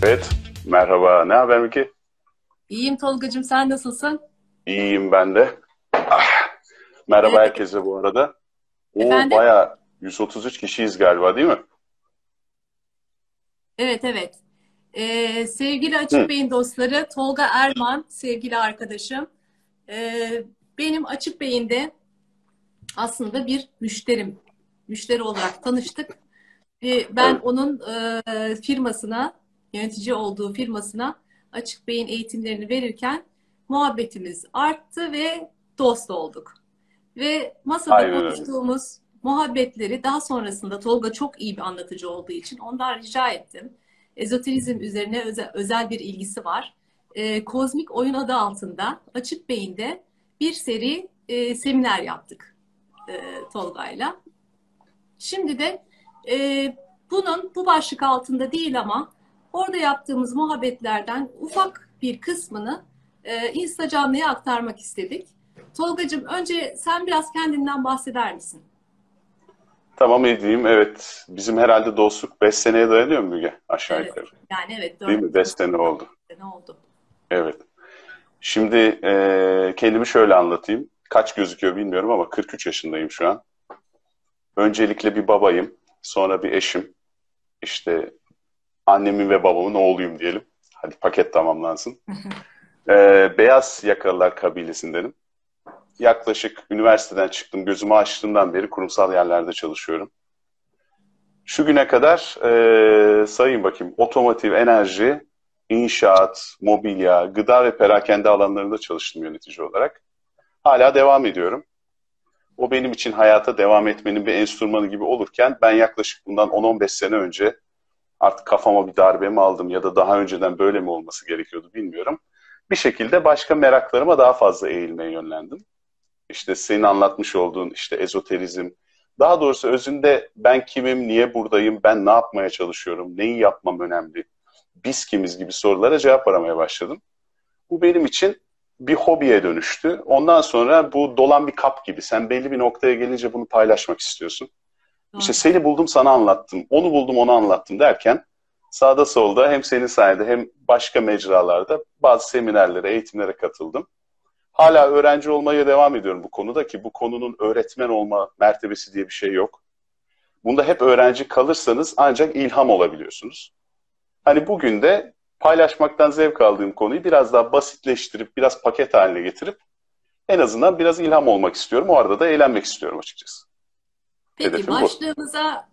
Evet, merhaba. Ne haber Miki? İyiyim Tolgacığım, sen nasılsın? İyiyim ben de. Ah, merhaba Ee, herkese bu arada. O efendim? baya 133 kişiyiz galiba değil mi? Evet, evet. Sevgili Açık Hı, Bey'in dostları, Tolga Erman, sevgili arkadaşım. Ee, Benim Açık Bey'in de aslında bir müşterim. Müşteri olarak tanıştık. Ben evet. onun firmasına, yönetici olduğu firmasına Açık Bey'in eğitimlerini verirken muhabbetimiz arttı ve dost olduk. Ve masada Aynen öyle. konuştuğumuz muhabbetleri daha sonrasında Tolga çok iyi bir anlatıcı olduğu için ondan rica ettim. Ezoterizm üzerine özel bir ilgisi var. Kozmik Oyun adı altında Açık Beyin'de bir seri seminer yaptık Tolga'yla. Şimdi de bunun bu başlık altında değil ama orada yaptığımız muhabbetlerden ufak bir kısmını Insta canlıya aktarmak istedik. Tolgacığım önce sen biraz kendinden bahseder misin? Tamam edeyim. Evet. Bizim herhalde dostluk 5 seneye dayanıyor mu Müge? Aşağı Evet. yukarı. Yani evet Değil 4 mi? 5 4 sene oldu. sene oldu. Evet. Şimdi kendimi şöyle anlatayım. Kaç gözüküyor bilmiyorum ama 43 yaşındayım şu an. Öncelikle bir babayım. Sonra bir eşim. İşte annemin ve babamın oğluyum diyelim. Hadi paket tamamlansın. Beyaz Yakalılar kabilesindenim. Yaklaşık üniversiteden çıktım, gözümü açtığımdan beri kurumsal yerlerde çalışıyorum. Şu güne kadar sayayım bakayım, otomotiv, enerji, inşaat, mobilya, gıda ve perakende alanlarında çalıştım yönetici olarak. Hala devam ediyorum. O benim için hayata devam etmenin bir enstrümanı gibi olurken ben yaklaşık bundan 10-15 sene önce artık kafama bir darbe mi aldım ya da daha önceden böyle mi olması gerekiyordu bilmiyorum. Bir şekilde başka meraklarıma daha fazla eğilmeye yönlendim. İşte senin anlatmış olduğun işte ezoterizm. Daha doğrusu özünde ben kimim, niye buradayım, ben ne yapmaya çalışıyorum, neyi yapmam önemli, biz kimiz gibi sorulara cevap aramaya başladım. Bu benim için bir hobiye dönüştü. Ondan sonra bu dolan bir kap gibi. Sen belli bir noktaya gelince bunu paylaşmak istiyorsun. İşte Doğru. seni buldum sana anlattım, onu buldum onu anlattım derken sağda solda hem senin sayende hem başka mecralarda bazı seminerlere, eğitimlere katıldım. Hala öğrenci olmaya devam ediyorum bu konuda ki bu konunun öğretmen olma mertebesi diye bir şey yok. Bunda hep öğrenci kalırsanız ancak ilham olabiliyorsunuz. Hani bugün de paylaşmaktan zevk aldığım konuyu biraz daha basitleştirip, biraz paket haline getirip en azından biraz ilham olmak istiyorum. O arada da eğlenmek istiyorum açıkçası. Peki Hedefim bu. başlığımıza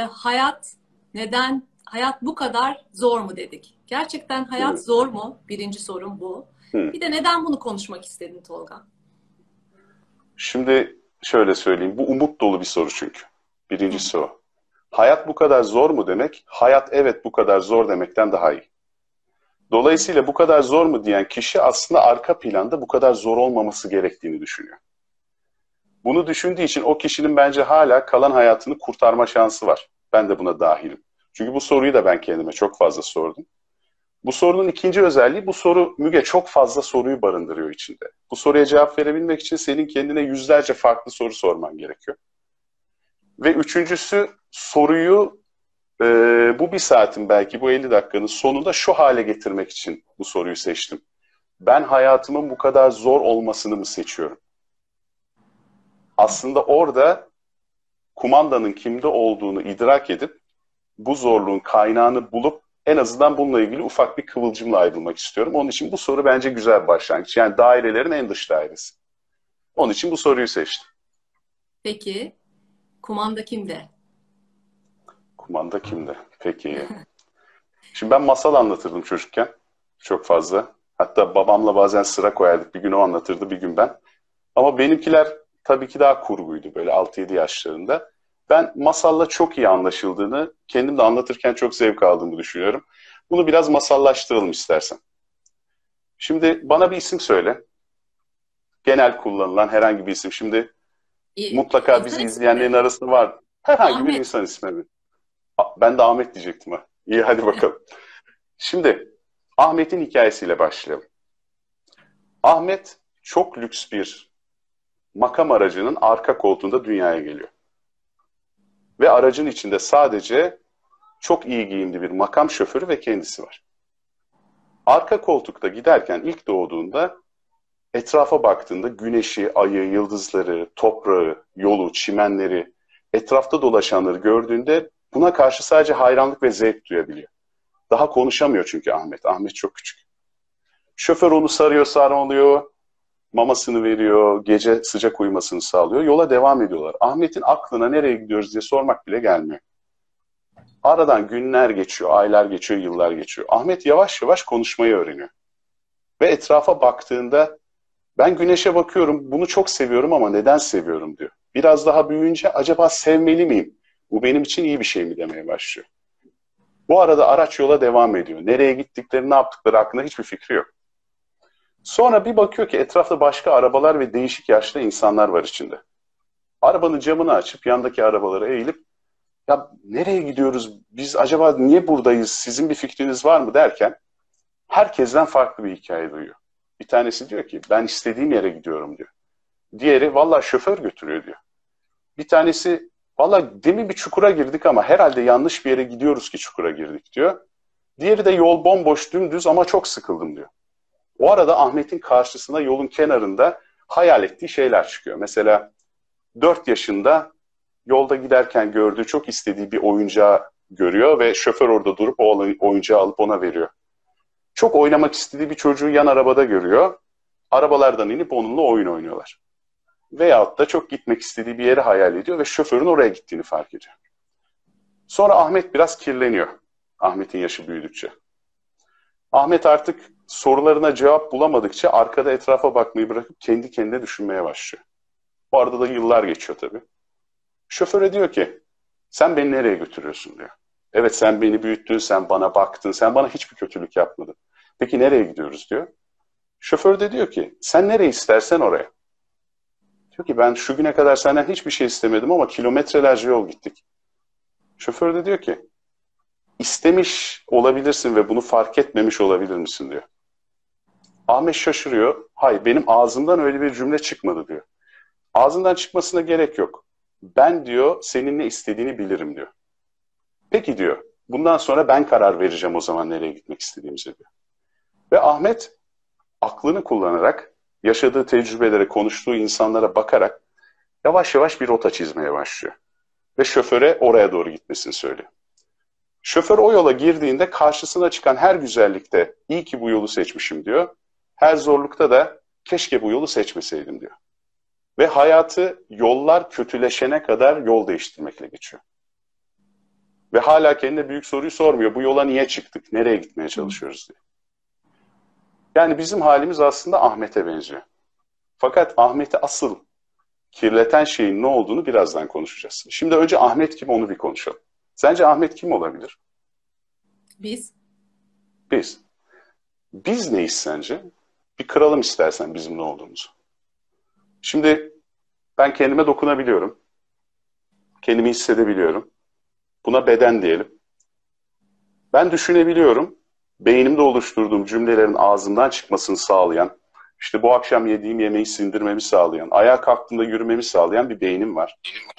hayat bu kadar zor mu dedik? Gerçekten hayat Hı. zor mu? Birinci sorum bu. Hı. Bir de neden bunu konuşmak istedin Tolga? Şimdi şöyle söyleyeyim. Bu umut dolu bir soru çünkü. Birincisi o. Hayat bu kadar zor mu demek, hayat evet bu kadar zor demekten daha iyi. Dolayısıyla bu kadar zor mu diyen kişi aslında arka planda bu kadar zor olmaması gerektiğini düşünüyor. Bunu düşündüğü için o kişinin bence hala kalan hayatını kurtarma şansı var. Ben de buna dahilim. Çünkü bu soruyu da ben kendime çok fazla sordum. Bu sorunun ikinci özelliği, bu soru Müge çok fazla soruyu barındırıyor içinde. Bu soruya cevap verebilmek için senin kendine yüzlerce farklı soru sorman gerekiyor. Ve üçüncüsü soruyu e, bu bir saatin belki bu 50 dakikanın sonunda şu hale getirmek için bu soruyu seçtim. Ben hayatımın bu kadar zor olmasını mı seçiyorum? Aslında orada kumandanın kimde olduğunu idrak edip bu zorluğun kaynağını bulup en azından bununla ilgili ufak bir kıvılcımla ayrılmak istiyorum. Onun için bu soru bence güzel bir başlangıç. Yani dairelerin en dış dairesi. Onun için bu soruyu seçtim. Peki kumanda kimde? Kumanda kimde? Peki. Şimdi ben masal anlatırdım çocukken. Çok fazla. Hatta babamla bazen sıra koyardık. Bir gün o anlatırdı, bir gün ben. Ama benimkiler tabii ki daha kurguydu böyle 6-7 yaşlarında. Ben masalla çok iyi anlaşıldığını, kendim de anlatırken çok zevk aldığımı düşünüyorum. Bunu biraz masallaştıralım istersen. Şimdi bana bir isim söyle. Genel kullanılan herhangi bir isim. Şimdi mutlaka İnsan bizi ismi izleyenlerin mi? arasında var. Herhangi bir Ahmet. insan ismi mi? Ben de Ahmet diyecektim ha. İyi hadi bakalım. Şimdi Ahmet'in hikayesiyle başlayalım. Ahmet çok lüks bir makam aracının arka koltuğunda dünyaya geliyor. Ve aracın içinde sadece çok iyi giyimli bir makam şoförü ve kendisi var. Arka koltukta giderken ilk doğduğunda etrafa baktığında güneşi, ayı, yıldızları, toprağı, yolu, çimenleri, etrafta dolaşanları gördüğünde buna karşı sadece hayranlık ve zevk duyabiliyor. Daha konuşamıyor çünkü Ahmet. Ahmet çok küçük. Şoför onu sarıyor, sarmalıyor, mamasını veriyor, gece sıcak uyumasını sağlıyor. Yola devam ediyorlar. Ahmet'in aklına nereye gidiyoruz diye sormak bile gelmiyor. Aradan günler geçiyor, aylar geçiyor, yıllar geçiyor. Ahmet yavaş yavaş konuşmayı öğreniyor. Ve etrafa baktığında ben güneşe bakıyorum, bunu çok seviyorum ama neden seviyorum diyor. Biraz daha büyüyünce acaba sevmeli miyim? Bu benim için iyi bir şey mi demeye başlıyor. Bu arada araç yola devam ediyor. Nereye gittikleri, ne yaptıkları hakkında hiçbir fikri yok. Sonra bir bakıyor ki etrafta başka arabalar ve değişik yaşlı insanlar var içinde. Arabanın camını açıp yandaki arabalara eğilip ya nereye gidiyoruz, biz acaba niye buradayız, sizin bir fikriniz var mı derken herkesten farklı bir hikaye duyuyor. Bir tanesi diyor ki ben istediğim yere gidiyorum diyor. Diğeri valla şoför götürüyor diyor. Bir tanesi valla demin bir çukura girdik ama herhalde yanlış bir yere gidiyoruz ki çukura girdik diyor. Diğeri de yol bomboş dümdüz ama çok sıkıldım diyor. O arada Ahmet'in karşısına yolun kenarında hayal ettiği şeyler çıkıyor. Mesela 4 yaşında yolda giderken gördüğü çok istediği bir oyuncağı görüyor ve şoför orada durup o oyuncağı alıp ona veriyor. Çok oynamak istediği bir çocuğu yan arabada görüyor. Arabalardan inip onunla oyun oynuyorlar. Veyahut da çok gitmek istediği bir yere hayal ediyor ve şoförün oraya gittiğini fark ediyor. Sonra Ahmet biraz kirleniyor. Ahmet'in yaşı büyüdükçe. Ahmet artık sorularına cevap bulamadıkça arkada etrafa bakmayı bırakıp kendi kendine düşünmeye başlıyor. Bu arada da yıllar geçiyor tabii. Şoföre diyor ki sen beni nereye götürüyorsun diyor. Evet sen beni büyüttün, sen bana baktın, sen bana hiçbir kötülük yapmadın. Peki nereye gidiyoruz diyor. Şoför de diyor ki sen nereye istersen oraya. Diyor ki ben şu güne kadar senden hiçbir şey istemedim ama kilometrelerce yol gittik. Şoför de diyor ki istemiş olabilirsin ve bunu fark etmemiş olabilir misin diyor. Ahmet şaşırıyor. Hayır benim ağzımdan öyle bir cümle çıkmadı diyor. Ağzından çıkmasına gerek yok. Ben diyor senin ne istediğini bilirim diyor. Peki diyor bundan sonra ben karar vereceğim o zaman nereye gitmek istediğimize diyor. Ve Ahmet aklını kullanarak yaşadığı tecrübelere, konuştuğu insanlara bakarak yavaş yavaş bir rota çizmeye başlıyor. Ve şoföre oraya doğru gitmesini söylüyor. Şoför o yola girdiğinde karşısına çıkan her güzellikte iyi ki bu yolu seçmişim diyor. Her zorlukta da keşke bu yolu seçmeseydim diyor. Ve hayatı yollar kötüleşene kadar yol değiştirmekle geçiyor. Ve hala kendine büyük soruyu sormuyor. Bu yola niye çıktık? Nereye gitmeye çalışıyoruz diye. Yani bizim halimiz aslında Ahmet'e benziyor. Fakat Ahmet'i asıl kirleten şeyin ne olduğunu birazdan konuşacağız. Şimdi önce Ahmet kim onu bir konuşalım. Sence Ahmet kim olabilir? Biz. Biz. Biz neyiz sence? Bir kıralım istersen bizim ne olduğumuzu. Şimdi ben kendime dokunabiliyorum. Kendimi hissedebiliyorum. Buna beden diyelim. Ben düşünebiliyorum. Beynimde oluşturduğum cümlelerin ağzımdan çıkmasını sağlayan, işte bu akşam yediğim yemeği sindirmemi sağlayan, ayağa kalktığımda yürümemi sağlayan bir beynim var.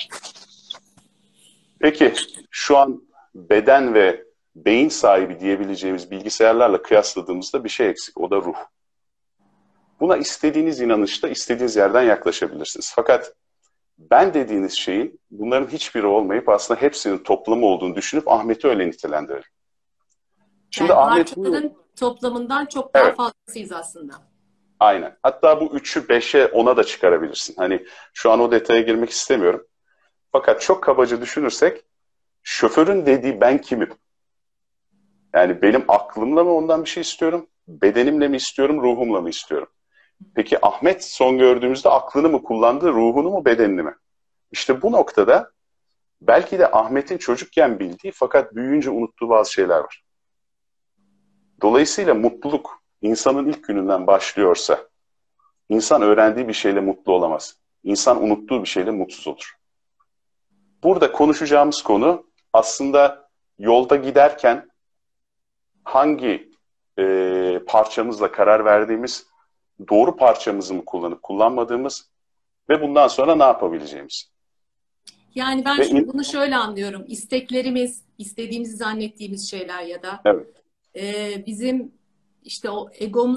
Peki şu an beden ve beyin sahibi diyebileceğimiz bilgisayarlarla kıyasladığımızda bir şey eksik. O da ruh. Buna istediğiniz inanışta, istediğiniz yerden yaklaşabilirsiniz. Fakat ben dediğiniz şeyin bunların hiçbiri olmayıp aslında hepsinin toplamı olduğunu düşünüp Ahmet'i öyle nitelendirelim. Şimdi Yani Ahmet parçaların toplamından çok daha evet, fazlasıyız aslında. aynen. Hatta bu 3'ü 5'e 10'a da çıkarabilirsin. Hani şu an o detaya girmek istemiyorum. Fakat çok kabaca düşünürsek şoförün dediği ben kimim? Yani benim aklımla mı ondan bir şey istiyorum? Bedenimle mi istiyorum, ruhumla mı istiyorum? Peki Ahmet son gördüğümüzde aklını mı kullandı, ruhunu mu, bedenini mi? İşte bu noktada belki de Ahmet'in çocukken bildiği fakat büyüyünce unuttuğu bazı şeyler var. Dolayısıyla mutluluk insanın ilk gününden başlıyorsa, insan öğrendiği bir şeyle mutlu olamaz. İnsan unuttuğu bir şeyle mutsuz olur. Burada konuşacağımız konu aslında yolda giderken hangi parçamızla karar verdiğimiz, doğru parçamızı mı kullanıp kullanmadığımız ve bundan sonra ne yapabileceğimiz. Yani ben Ve bunu şöyle anlıyorum. İsteklerimiz, istediğimizi zannettiğimiz şeyler ya da evet, bizim işte o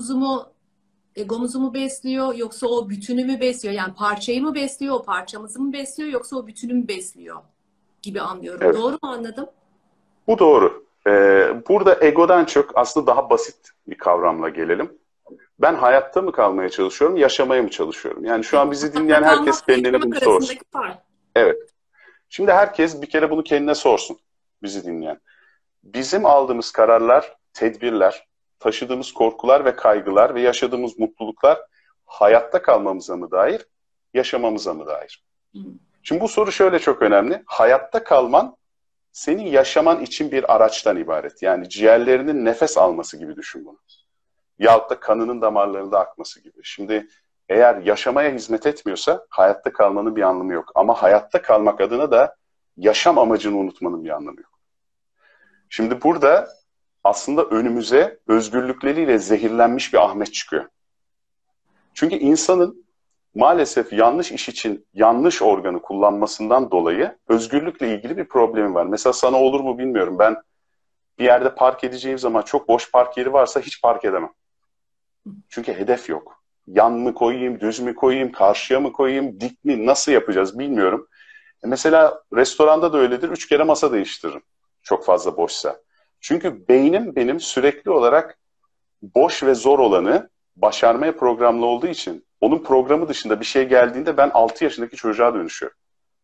egomuzu mu besliyor yoksa o bütünü mü besliyor? Yani parçayı mı besliyor, o parçamızı mı besliyor yoksa o bütünü mü besliyor gibi anlıyorum. Evet. Doğru mu anladım? Bu doğru. Burada egodan çok aslında daha basit bir kavramla gelelim. Ben hayatta mı kalmaya çalışıyorum, yaşamaya mı çalışıyorum? Yani şu an bizi Hayatta dinleyen herkes kalmakla kendine yaşamak bunu sorsun. arasındaki fark. Evet. Şimdi herkes bir kere bunu kendine sorsun, bizi dinleyen. Bizim aldığımız kararlar, tedbirler, taşıdığımız korkular ve kaygılar ve yaşadığımız mutluluklar hayatta kalmamıza mı dair, yaşamamıza mı dair? Hmm. Şimdi bu soru şöyle çok önemli. Hayatta kalman senin yaşaman için bir araçtan ibaret. Yani ciğerlerinin nefes alması gibi düşün bunu. Yahut da kanının damarlarında akması gibi. Şimdi eğer yaşamaya hizmet etmiyorsa hayatta kalmanın bir anlamı yok. Ama hayatta kalmak adına da yaşam amacını unutmanın bir anlamı yok. Şimdi burada aslında önümüze özgürlükleriyle zehirlenmiş bir Ahmet çıkıyor. Çünkü insanın maalesef yanlış iş için yanlış organı kullanmasından dolayı özgürlükle ilgili bir problemi var. Mesela sana olur mu bilmiyorum. Ben bir yerde park edeceğim zaman çok boş park yeri varsa hiç park edemem. Çünkü hedef yok. Yan mı koyayım, düz mü koyayım, karşıya mı koyayım, dik mi, nasıl yapacağız bilmiyorum. Mesela restoranda da öyledir. 3 kere masa değiştiririm. Çok fazla boşsa. Çünkü beynim benim sürekli olarak boş ve zor olanı başarmaya programlı olduğu için onun programı dışında bir şey geldiğinde ben 6 yaşındaki çocuğa dönüşüyorum.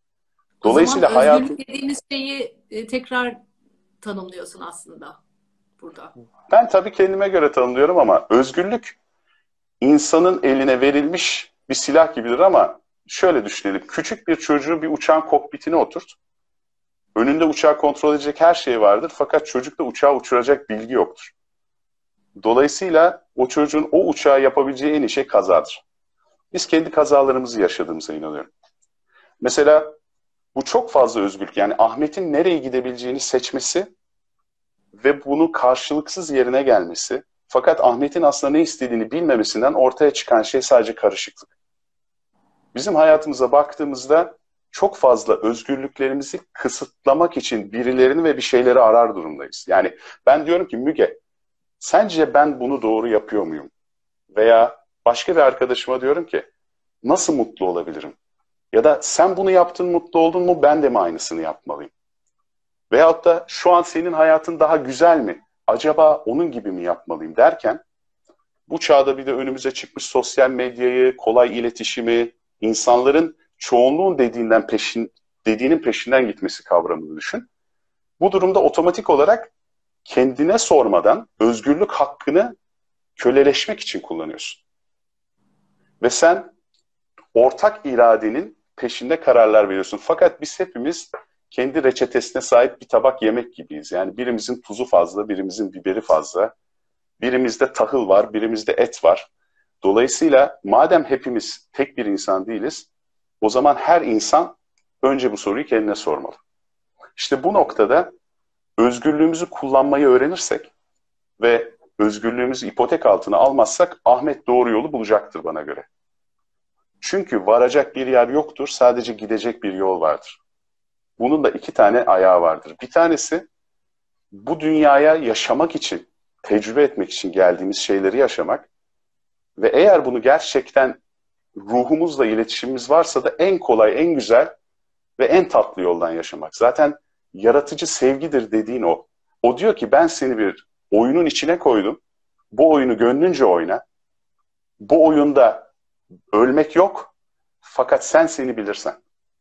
O zaman Dolayısıyla hayatım, özgürlük dediğimiz şeyi tekrar tanımlıyorsun aslında burada. ben tabii kendime göre tanımlıyorum ama özgürlük insanın eline verilmiş bir silah gibidir ama şöyle düşünelim. Küçük bir çocuğu bir uçağın kokpitine oturt. Önünde uçağı kontrol edecek her şey vardır fakat çocukta uçağı uçuracak bilgi yoktur. Dolayısıyla o çocuğun o uçağı yapabileceği en iyi şey kazadır. Biz kendi kazalarımızı yaşadığımıza inanıyorum. Mesela bu çok fazla özgürlük. Yani Ahmet'in nereye gidebileceğini seçmesi ve bunu karşılıksız yerine gelmesi. Fakat Ahmet'in aslında ne istediğini bilmemesinden ortaya çıkan şey sadece karışıklık. Bizim hayatımıza baktığımızda çok fazla özgürlüklerimizi kısıtlamak için birilerini ve bir şeyleri arar durumdayız. Yani ben diyorum ki Müge, sence ben bunu doğru yapıyor muyum? Veya başka bir arkadaşıma diyorum ki nasıl mutlu olabilirim? Ya da sen bunu yaptın, mutlu oldun mu, ben de mi aynısını yapmalıyım? Veyahut da şu an senin hayatın daha güzel mi? Acaba onun gibi mi yapmalıyım derken bu çağda bir de önümüze çıkmış sosyal medyayı, kolay iletişimi, insanların çoğunluğun dediğinin peşinden gitmesi kavramını düşün. Bu durumda otomatik olarak kendine sormadan özgürlük hakkını köleleşmek için kullanıyorsun. Ve sen ortak iradenin peşinde kararlar veriyorsun. Fakat biz hepimiz kendi reçetesine sahip bir tabak yemek gibiyiz. Yani birimizin tuzu fazla, birimizin biberi fazla, birimizde tahıl var, birimizde et var. Dolayısıyla madem hepimiz tek bir insan değiliz, o zaman her insan önce bu soruyu kendine sormalı. İşte bu noktada özgürlüğümüzü kullanmayı öğrenirsek ve özgürlüğümüzü ipotek altına almazsak Ahmet doğru yolu bulacaktır bana göre. Çünkü varacak bir yer yoktur, sadece gidecek bir yol vardır. Bunun da 2 tane ayağı vardır. Bir tanesi bu dünyaya yaşamak için, tecrübe etmek için geldiğimiz şeyleri yaşamak ve eğer bunu gerçekten ruhumuzla iletişimimiz varsa da en kolay, en güzel ve en tatlı yoldan yaşamak. Zaten yaratıcı sevgidir dediğin o. O diyor ki ben seni bir oyunun içine koydum. Bu oyunu gönlünce oyna. Bu oyunda ölmek yok. Fakat sen seni bilirsen.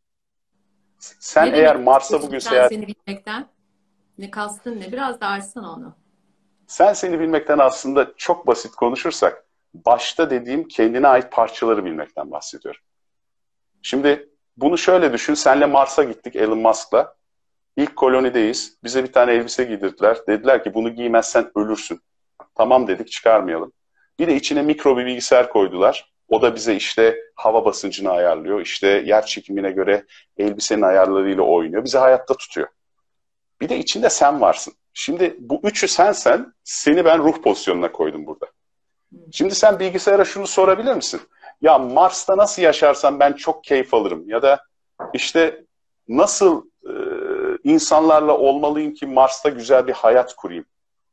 Sen Ne eğer demek Mars'a istiyorsun bugün sen seyahat... seni bilmekten? Ne kastın ne? Biraz da açsana onu. Sen seni bilmekten aslında çok basit konuşursak, başta dediğim kendine ait parçaları bilmekten bahsediyorum. Şimdi bunu şöyle düşün, senle Mars'a gittik Elon Musk'la. İlk kolonideyiz. Bize bir tane elbise giydirdiler. Dediler ki bunu giymezsen ölürsün. Tamam dedik, çıkarmayalım. Bir de içine mikro bir bilgisayar koydular. O da bize işte hava basıncını ayarlıyor. İşte yer çekimine göre elbisenin ayarlarıyla oynuyor. Bizi hayatta tutuyor. Bir de içinde sen varsın. Şimdi bu üçü sensen, seni ben ruh pozisyonuna koydum burada. Şimdi sen bilgisayara şunu sorabilir misin? Ya Mars'ta nasıl yaşarsam ben çok keyif alırım. Ya da işte nasıl insanlarla olmalıyım ki Mars'ta güzel bir hayat kurayım.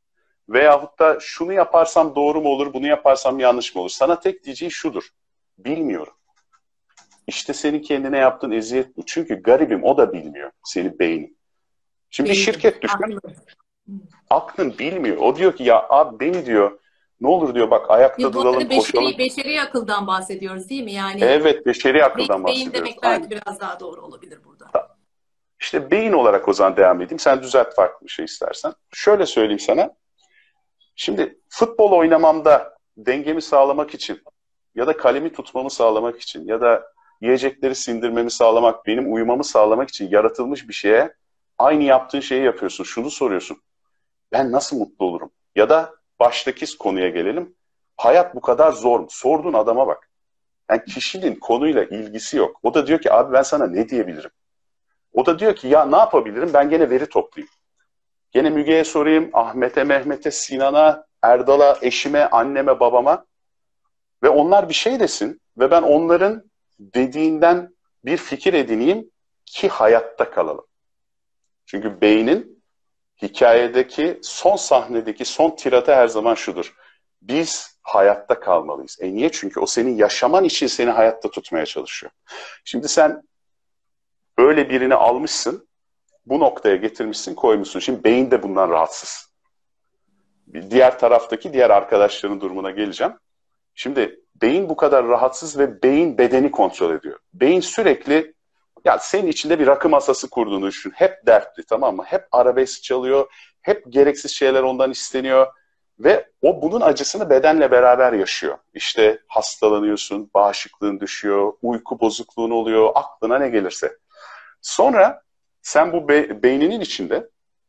Veyahut da şunu yaparsam doğru mu olur, bunu yaparsam yanlış mı olur? Sana tek diyeceği şudur. Bilmiyorum. İşte senin kendine yaptığın eziyet bu. Çünkü garibim o da bilmiyor senin beynin. Şimdi bir Beynim. şirket düşün. Aklım. Aklın bilmiyor. O diyor ki ya abi beni diyor ne olur diyor bak Biz ayakta bu duralım arada koşalım. beşeri akıldan bahsediyoruz değil mi? Yani Evet beşeri akıldan beyin bahsediyoruz. demek Aynen. belki biraz daha doğru olabilir burada. İşte beyin olarak o zaman devam edeyim. Sen düzelt farklı bir şey istersen. Şöyle söyleyeyim sana. Şimdi futbol oynamamda dengemi sağlamak için ya da kalemi tutmamı sağlamak için ya da yiyecekleri sindirmemi sağlamak, benim uyumamı sağlamak için yaratılmış bir şeye aynı yaptığın şeyi yapıyorsun. Şunu soruyorsun. Ben nasıl mutlu olurum? Ya da baştaki konuya gelelim. Hayat bu kadar zor mu? Sorduğun adama bak. Yani kişinin konuyla ilgisi yok. O da diyor ki abi ben sana ne diyebilirim? O da diyor ki ya ne yapabilirim? Ben gene veri toplayayım. Gene Müge'ye sorayım, Ahmet'e, Mehmet'e, Sinan'a, Erdal'a, eşime, anneme, babama ve onlar bir şey desin ve ben onların dediğinden bir fikir edineyim ki hayatta kalalım. Çünkü beynin hikayedeki son sahnedeki son tiratı her zaman şudur. Biz hayatta kalmalıyız. Niye? Çünkü o senin yaşaman için seni hayatta tutmaya çalışıyor. Şimdi sen öyle birini almışsın, bu noktaya getirmişsin, koymuşsun. Şimdi beyin de bundan rahatsız. Diğer taraftaki diğer arkadaşların durumuna geleceğim. Şimdi beyin bu kadar rahatsız ve beyin bedeni kontrol ediyor. Beyin sürekli ya senin içinde bir rakı masası kurduğunu düşün. Hep dertli tamam mı? Hep arabesk çalıyor. Hep gereksiz şeyler ondan isteniyor. Ve o bunun acısını bedenle beraber yaşıyor. İşte hastalanıyorsun, bağışıklığın düşüyor, uyku bozukluğun oluyor, aklına ne gelirse. Sonra sen bu beyninin içinde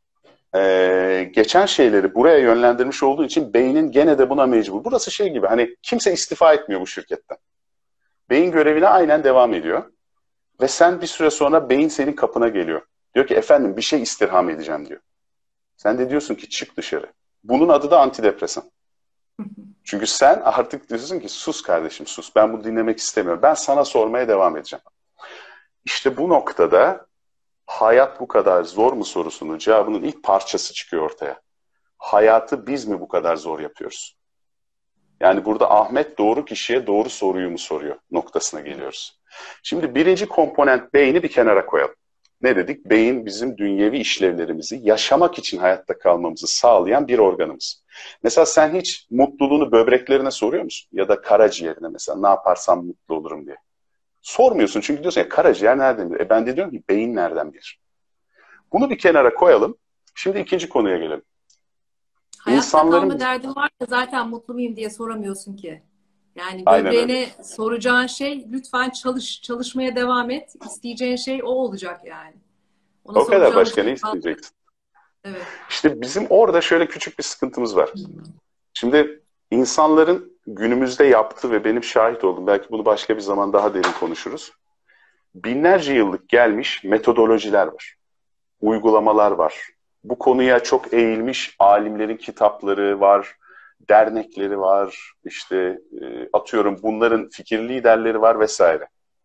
geçen şeyleri buraya yönlendirmiş olduğu için beynin gene de buna mecbur. Burası şey gibi hani kimse istifa etmiyor bu şirketten. Beyin görevine aynen devam ediyor. Ve sen bir süre sonra beyin senin kapına geliyor. Diyor ki efendim bir şey istirham edeceğim diyor. Sen de diyorsun ki çık dışarı. Bunun adı da antidepresan. Çünkü sen artık diyorsun ki sus kardeşim sus. Ben bunu dinlemek istemiyorum. Ben sana sormaya devam edeceğim. İşte bu noktada hayat bu kadar zor mu sorusunun cevabının ilk parçası çıkıyor ortaya. Hayatı biz mi bu kadar zor yapıyoruz? Yani burada Ahmet doğru kişiye doğru soruyu mu soruyor noktasına geliyoruz. Şimdi birinci komponent beyni bir kenara koyalım. Ne dedik? Beyin bizim dünyevi işlevlerimizi yaşamak için hayatta kalmamızı sağlayan bir organımız. Mesela sen hiç mutluluğunu böbreklerine soruyor musun? Ya da karaciğerine mesela ne yaparsam mutlu olurum diye. Sormuyorsun çünkü diyorsun ya karaciğer nereden bilir? Ben de diyorum ki beyin nereden bilir? Bunu bir kenara koyalım. Şimdi ikinci konuya gelelim. Hayatta kalma İnsanların... derdin varsa zaten mutlu muyum diye soramıyorsun ki. Yani Aynen öyle. böbreğine soracağın şey lütfen çalış, çalışmaya devam et. İsteyeceğin şey o olacak yani. Ona O kadar soracağın bir başka ne şey kalmadı. isteyeceksin? Evet. İşte bizim orada şöyle küçük bir sıkıntımız var. Şimdi insanların günümüzde yaptığı ve benim şahit oldum, belki bunu başka bir zaman daha derin konuşuruz. Binlerce yıllık gelmiş metodolojiler var, uygulamalar var. Bu konuya çok eğilmiş alimlerin kitapları var, dernekleri var, işte atıyorum bunların fikir liderleri var vesaire.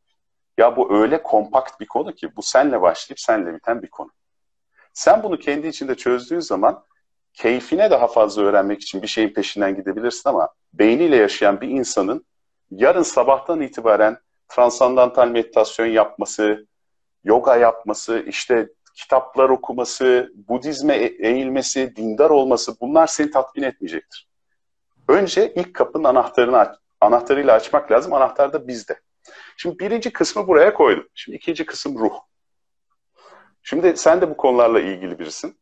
Ya bu öyle kompakt bir konu ki bu senle başlayıp senle biten bir konu. Sen bunu kendi içinde çözdüğün zaman keyfine daha fazla öğrenmek için bir şeyin peşinden gidebilirsin ama beyniyle yaşayan bir insanın yarın sabahtan itibaren transandantal meditasyon yapması, yoga yapması, işte kitaplar okuması, Budizme eğilmesi, dindar olması bunlar seni tatmin etmeyecektir. Önce ilk kapının anahtarıyla açmak lazım. Anahtar da bizde. Şimdi birinci kısmı buraya koydum. Şimdi ikinci kısım ruh. Şimdi sen de bu konularla ilgili birisin.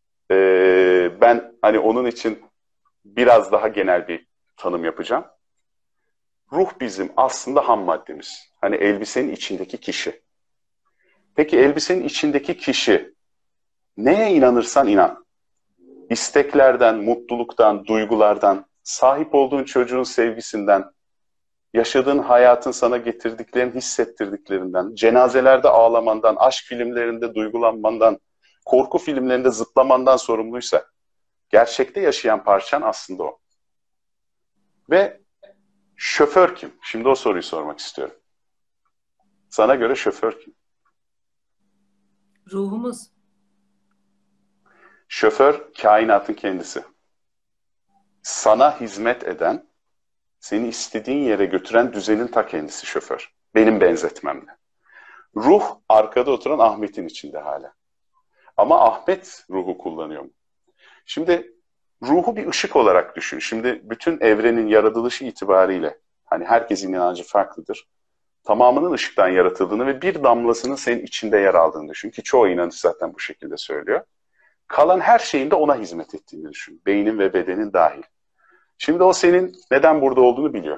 Ben hani onun için biraz daha genel bir tanım yapacağım. Ruh bizim aslında ham maddemiz. Hani elbisenin içindeki kişi. Peki elbisenin içindeki kişi neye inanırsan inan. İsteklerden, mutluluktan, duygulardan, sahip olduğun çocuğun sevgisinden, yaşadığın hayatın sana getirdiklerini hissettirdiklerinden, cenazelerde ağlamandan, aşk filmlerinde duygulanmandan, korku filmlerinde zıplamandan sorumluysa, gerçekte yaşayan parçan aslında o. Ve şoför kim? Şimdi o soruyu sormak istiyorum. Sana göre şoför kim? Ruhumuz. Şoför kainatın kendisi. sana hizmet eden, seni istediğin yere götüren düzenin ta kendisi şoför. Benim benzetmemle. Ruh arkada oturan Ahmet'in içinde hala. Ama Ahmet ruhu kullanıyor mu? Şimdi ruhu bir ışık olarak düşün. Şimdi bütün evrenin yaratılışı itibariyle, hani herkesin inancı farklıdır. Tamamının ışıktan yaratıldığını ve bir damlasının senin içinde yer aldığını düşün. Ki çoğu inanç zaten bu şekilde söylüyor. Kalan her şeyin de ona hizmet ettiğini düşün. Beynin ve bedenin dahil. Şimdi o senin neden burada olduğunu biliyor.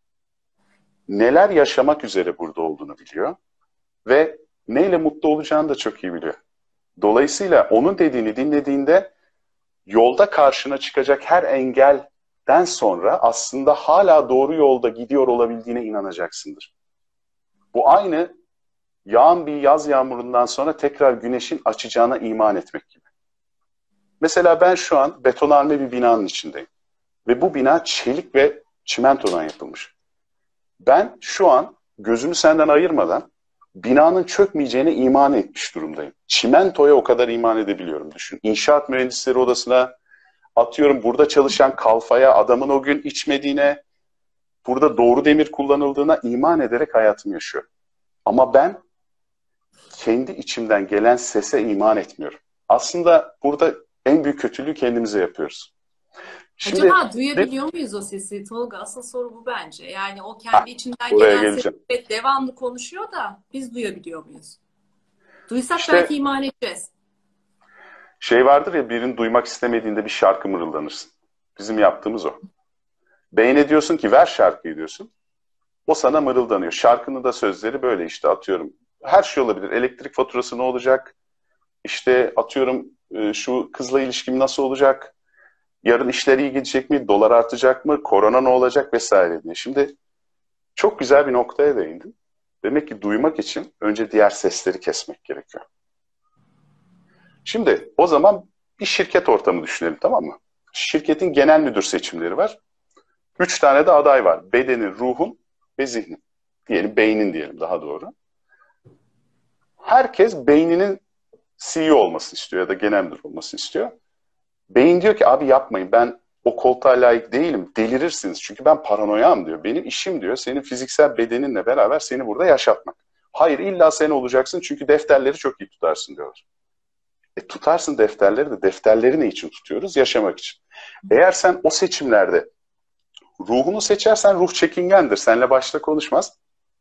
Neler yaşamak üzere burada olduğunu biliyor. Ve neyle mutlu olacağını da çok iyi biliyor. Dolayısıyla onun dediğini dinlediğinde yolda karşına çıkacak her engelden sonra aslında hala doğru yolda gidiyor olabildiğine inanacaksındır. Bu aynı yağan bir yaz yağmurundan sonra tekrar güneşin açacağına iman etmek gibi. Mesela ben şu an betonarme bir binanın içindeyim. Ve bu bina çelik ve çimentodan yapılmış. Ben şu an gözümü senden ayırmadan binanın çökmeyeceğine iman etmiş durumdayım. Çimentoya o kadar iman edebiliyorum, düşün. İnşaat mühendisleri odasına atıyorum, burada çalışan kalfaya, adamın o gün içmediğine, burada doğru demir kullanıldığına iman ederek hayatımı yaşıyorum. Ama ben kendi içimden gelen sese iman etmiyorum. Aslında burada en büyük kötülüğü kendimize yapıyoruz. Şimdi, Acaba duyabiliyor muyuz o sesi Tolga? Asıl soru bu bence. Yani o kendi içinden buraya gelen geleceğim. ses devamlı konuşuyor da biz duyabiliyor muyuz? Duysak İşte belki iman edeceğiz. şey vardır ya, birini duymak istemediğinde bir şarkı mırıldanırsın. Bizim yaptığımız o. Beyne diyorsun ki ver şarkıyı diyorsun. O sana mırıldanıyor. Şarkının da sözleri böyle işte, atıyorum. Her şey olabilir. Elektrik faturası ne olacak? İşte atıyorum şu kızla ilişkim nasıl olacak? Yarın işler iyi gidecek mi? Dolar artacak mı? Korona ne olacak? Vesaire diye. Şimdi çok güzel bir noktaya değindim. Demek ki duymak için önce diğer sesleri kesmek gerekiyor. Şimdi o zaman bir şirket ortamı düşünelim, tamam mı? Şirketin genel müdür seçimleri var. 3 tane de aday var. Bedenin, ruhun ve zihnin. Diyelim beynin diyelim daha doğru. Herkes beyninin CEO olmasını istiyor ya da genel müdür olmasını istiyor. Beyin diyor ki abi yapmayın, ben o koltuğa layık değilim, delirirsiniz. Çünkü ben paranoyam diyor. Benim işim diyor senin fiziksel bedeninle beraber seni burada yaşatmak. Hayır, illa sen olacaksın çünkü defterleri çok iyi tutarsın diyorlar. Tutarsın defterleri de, defterleri ne için tutuyoruz? Yaşamak için. Eğer sen o seçimlerde ruhunu seçersen, ruh çekingendir. Seninle başta konuşmaz.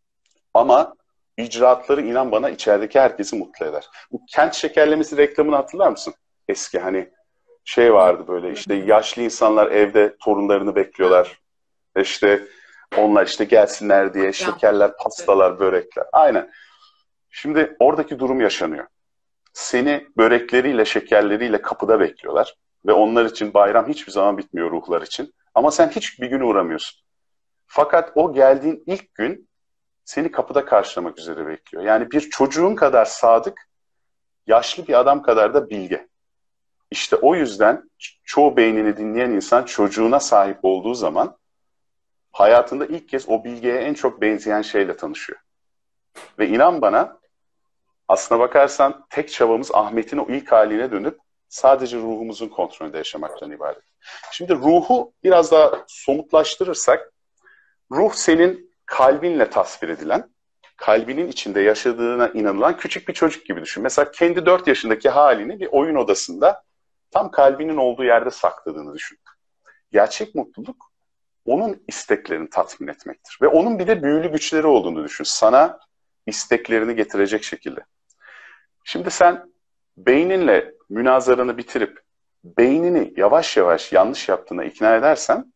Ama icraatları inan bana içerideki herkesi mutlu eder. Bu kent şekerlemesi reklamını hatırlar mısın? Eski hani şey vardı böyle, işte yaşlı insanlar evde torunlarını bekliyorlar. İşte onlar işte gelsinler diye şekerler, pastalar, börekler. Aynen. Şimdi oradaki durum yaşanıyor. Seni börekleriyle, şekerleriyle kapıda bekliyorlar. Ve onlar için bayram hiçbir zaman bitmiyor, ruhlar için. Ama sen hiçbir gün uğramıyorsun. Fakat o geldiğin ilk gün seni kapıda karşılamak üzere bekliyor. Yani bir çocuğun kadar sadık, yaşlı bir adam kadar da bilge. İşte o yüzden çoğu beynini dinleyen insan çocuğuna sahip olduğu zaman hayatında ilk kez o bilgeye en çok benzeyen şeyle tanışıyor. Ve inan bana, aslına bakarsan tek çabamız Ahmet'in o ilk haline dönüp sadece ruhumuzun kontrolünde yaşamaktan ibaret. Şimdi ruhu biraz daha somutlaştırırsak, ruh senin kalbinle tasvir edilen, kalbinin içinde yaşadığına inanılan küçük bir çocuk gibi düşün. Mesela kendi 4 yaşındaki halini bir oyun odasında tam kalbinin olduğu yerde sakladığını düşün. Gerçek mutluluk onun isteklerini tatmin etmektir. Ve onun bir de büyülü güçleri olduğunu düşün. Sana isteklerini getirecek şekilde. Şimdi sen beyninle münazaranı bitirip beynini yavaş yavaş yanlış yaptığına ikna edersen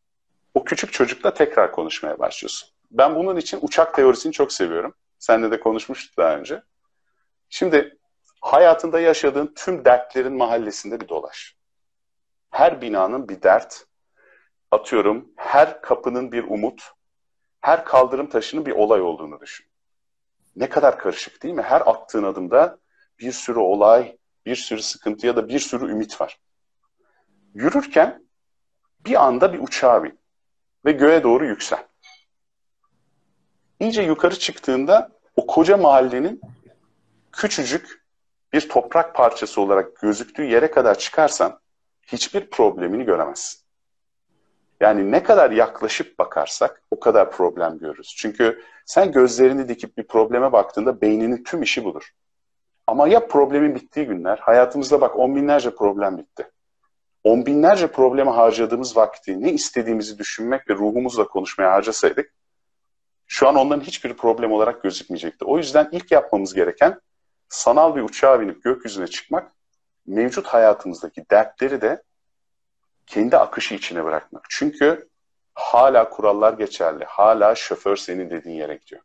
o küçük çocukla tekrar konuşmaya başlıyorsun. Ben bunun için uçak teorisini çok seviyorum. Seninle de konuşmuştuk daha önce. Şimdi hayatında yaşadığın tüm dertlerin mahallesinde bir dolaş. Her binanın bir dert, atıyorum her kapının bir umut, her kaldırım taşının bir olay olduğunu düşün. Ne kadar karışık değil mi? Her attığın adımda bir sürü olay, bir sürü sıkıntı ya da bir sürü ümit var. Yürürken bir anda bir uçağa bin ve göğe doğru yüksel. İyice yukarı çıktığında o koca mahallenin küçücük bir toprak parçası olarak gözüktüğü yere kadar çıkarsan hiçbir problemini göremezsin. Yani ne kadar yaklaşıp bakarsak o kadar problem görürüz. Çünkü sen gözlerini dikip bir probleme baktığında beyninin tüm işi budur. Ama ya problemin bittiği günler, hayatımızda bak on binlerce problem bitti. On binlerce probleme harcadığımız vakti ne istediğimizi düşünmek ve ruhumuzla konuşmaya harcasaydık, şu an onların hiçbir problem olarak gözükmeyecekti. O yüzden ilk yapmamız gereken sanal bir uçağa binip gökyüzüne çıkmak, mevcut hayatımızdaki dertleri de kendi akışı içine bırakmak. Çünkü hala kurallar geçerli. Hala şoför senin dediğin yere gidiyor.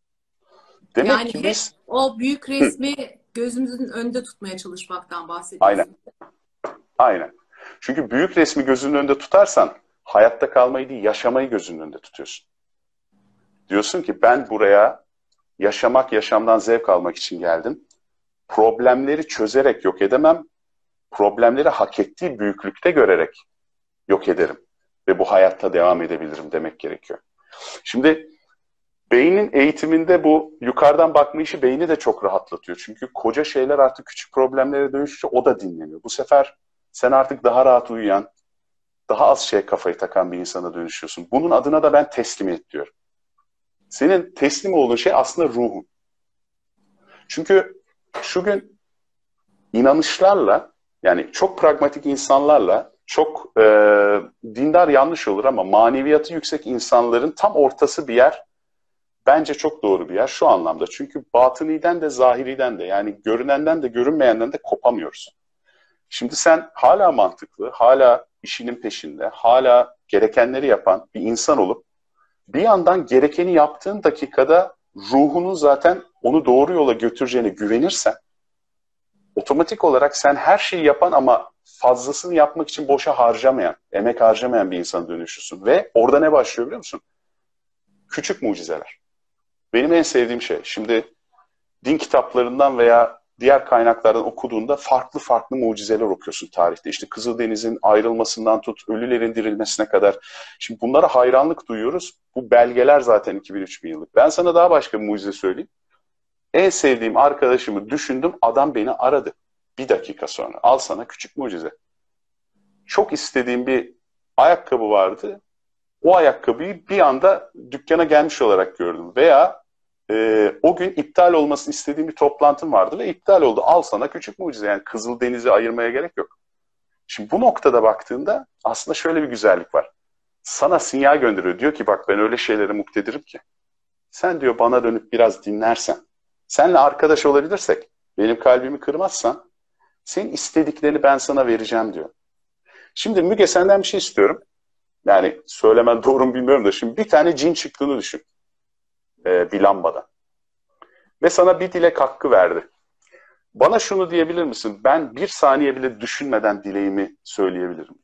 Demek Yani ki hep biz... o büyük resmi gözümüzün önünde tutmaya çalışmaktan Aynen, bahsediyorsun. aynen. Çünkü büyük resmi gözünün önünde tutarsan hayatta kalmayı değil, yaşamayı gözünün önünde tutuyorsun. Diyorsun ki ben buraya yaşamak, yaşamdan zevk almak için geldim. Problemleri çözerek yok edemem. Problemleri hak ettiği büyüklükte görerek yok ederim. Ve bu hayatta devam edebilirim demek gerekiyor. Şimdi beynin eğitiminde bu yukarıdan bakma işi beyni de çok rahatlatıyor. Çünkü koca şeyler artık küçük problemlere dönüşünce o da dinleniyor. Bu sefer sen artık daha rahat uyuyan, daha az şey kafayı takan bir insana dönüşüyorsun. Bunun adına da ben teslimiyet diyorum. Senin teslim olduğun şey aslında ruhun. Çünkü şu gün inanışlarla, yani çok pragmatik insanlarla, çok dindar yanlış olur ama maneviyatı yüksek insanların tam ortası bir yer, bence çok doğru bir yer şu anlamda. Çünkü batıniden de zahiriden de, yani görünenden de görünmeyenden de kopamıyoruz. Şimdi sen hala mantıklı, hala işinin peşinde, hala gerekenleri yapan bir insan olup bir yandan gerekeni yaptığın dakikada ruhunun zaten onu doğru yola götüreceğine güvenirsen, otomatik olarak sen her şeyi yapan ama fazlasını yapmak için boşa harcamayan, emek harcamayan bir insana dönüşürsün. Ve orada ne başlıyor biliyor musun? Küçük mucizeler. Benim en sevdiğim şey. Şimdi din kitaplarından veya diğer kaynaklardan okuduğunda farklı farklı mucizeler okuyorsun tarihte. İşte Kızıldeniz'in ayrılmasından tut, ölülerin dirilmesine kadar. Şimdi bunlara hayranlık duyuyoruz. Bu belgeler zaten 2000-3000 yıllık. Ben sana daha başka bir mucize söyleyeyim. En sevdiğim arkadaşımı düşündüm, adam beni aradı. Bir dakika sonra. Al sana küçük mucize. Çok istediğim bir ayakkabı vardı. O ayakkabıyı bir anda dükkana gelmiş olarak gördüm. Veya o gün iptal olmasını istediğim bir toplantım vardı ve iptal oldu. Al sana küçük mucize. Yani Kızıldeniz'i ayırmaya gerek yok. Şimdi bu noktada baktığında aslında şöyle bir güzellik var. Sana sinyal gönderiyor. Diyor ki bak ben öyle şeylere muktedirim ki. Sen diyor bana dönüp biraz dinlersen, senle arkadaş olabilirsek, benim kalbimi kırmazsan, senin istediklerini ben sana vereceğim diyor. Şimdi Müge senden bir şey istiyorum. Yani söylemen doğru mu bilmiyorum da şimdi bir tane cin çıktığını düşün. Bir lambada. Ve sana bir dilek hakkı verdi. Bana şunu diyebilir misin? Ben bir saniye bile düşünmeden dileğimi söyleyebilirim.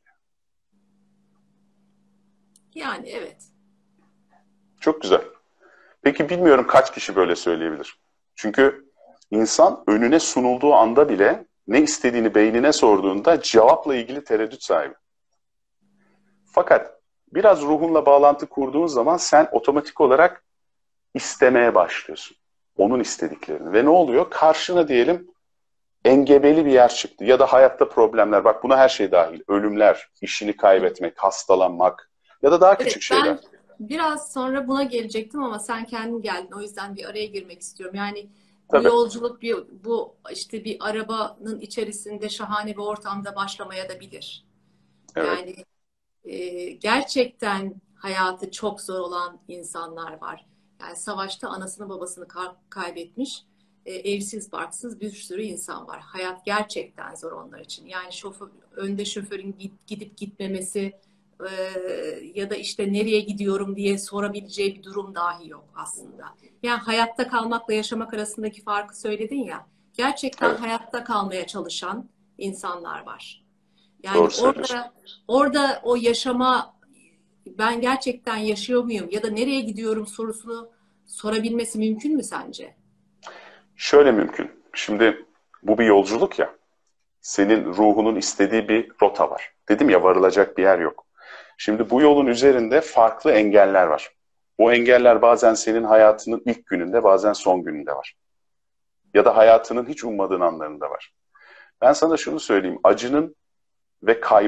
Yani evet. Çok güzel. Peki bilmiyorum kaç kişi böyle söyleyebilir. Çünkü insan önüne sunulduğu anda bile ne istediğini beynine sorduğunda cevapla ilgili tereddüt sahibi. Fakat biraz ruhunla bağlantı kurduğun zaman sen otomatik olarak istemeye başlıyorsun. Onun istediklerini. Ve ne oluyor? Karşına diyelim engebeli bir yer çıktı. Ya da hayatta problemler. Bak buna her şey dahil. Ölümler, işini kaybetmek, hastalanmak ya da daha küçük Evet, şeyler. ben biraz sonra buna gelecektim ama sen kendin geldin. O yüzden bir araya girmek istiyorum. Yani bu Tabii. yolculuk bu işte bir arabanın içerisinde şahane bir ortamda başlamaya da bilir. Evet. Yani gerçekten hayatı çok zor olan insanlar var. Yani savaşta anasını babasını kaybetmiş, evsiz barksız bir sürü insan var. Hayat gerçekten zor onlar için. Yani önde şoförün gidip gitmemesi e, ya da işte nereye gidiyorum diye sorabileceği bir durum dahi yok aslında. Yani hayatta kalmakla yaşamak arasındaki farkı söyledin ya. Gerçekten Evet. hayatta kalmaya çalışan insanlar var. Yani Doğru söylüyorsun. orada o yaşama ben gerçekten yaşıyor muyum ya da nereye gidiyorum sorusunu sorabilmesi mümkün mü sence? Şöyle mümkün. Şimdi bu bir yolculuk ya. Senin ruhunun istediği bir rota var. Dedim ya varılacak bir yer yok. Şimdi bu yolun üzerinde farklı engeller var. Bu engeller bazen senin hayatının ilk gününde, bazen son gününde var. Ya da hayatının hiç ummadığın anlarında var. Ben sana şunu söyleyeyim. Acının ve kaybın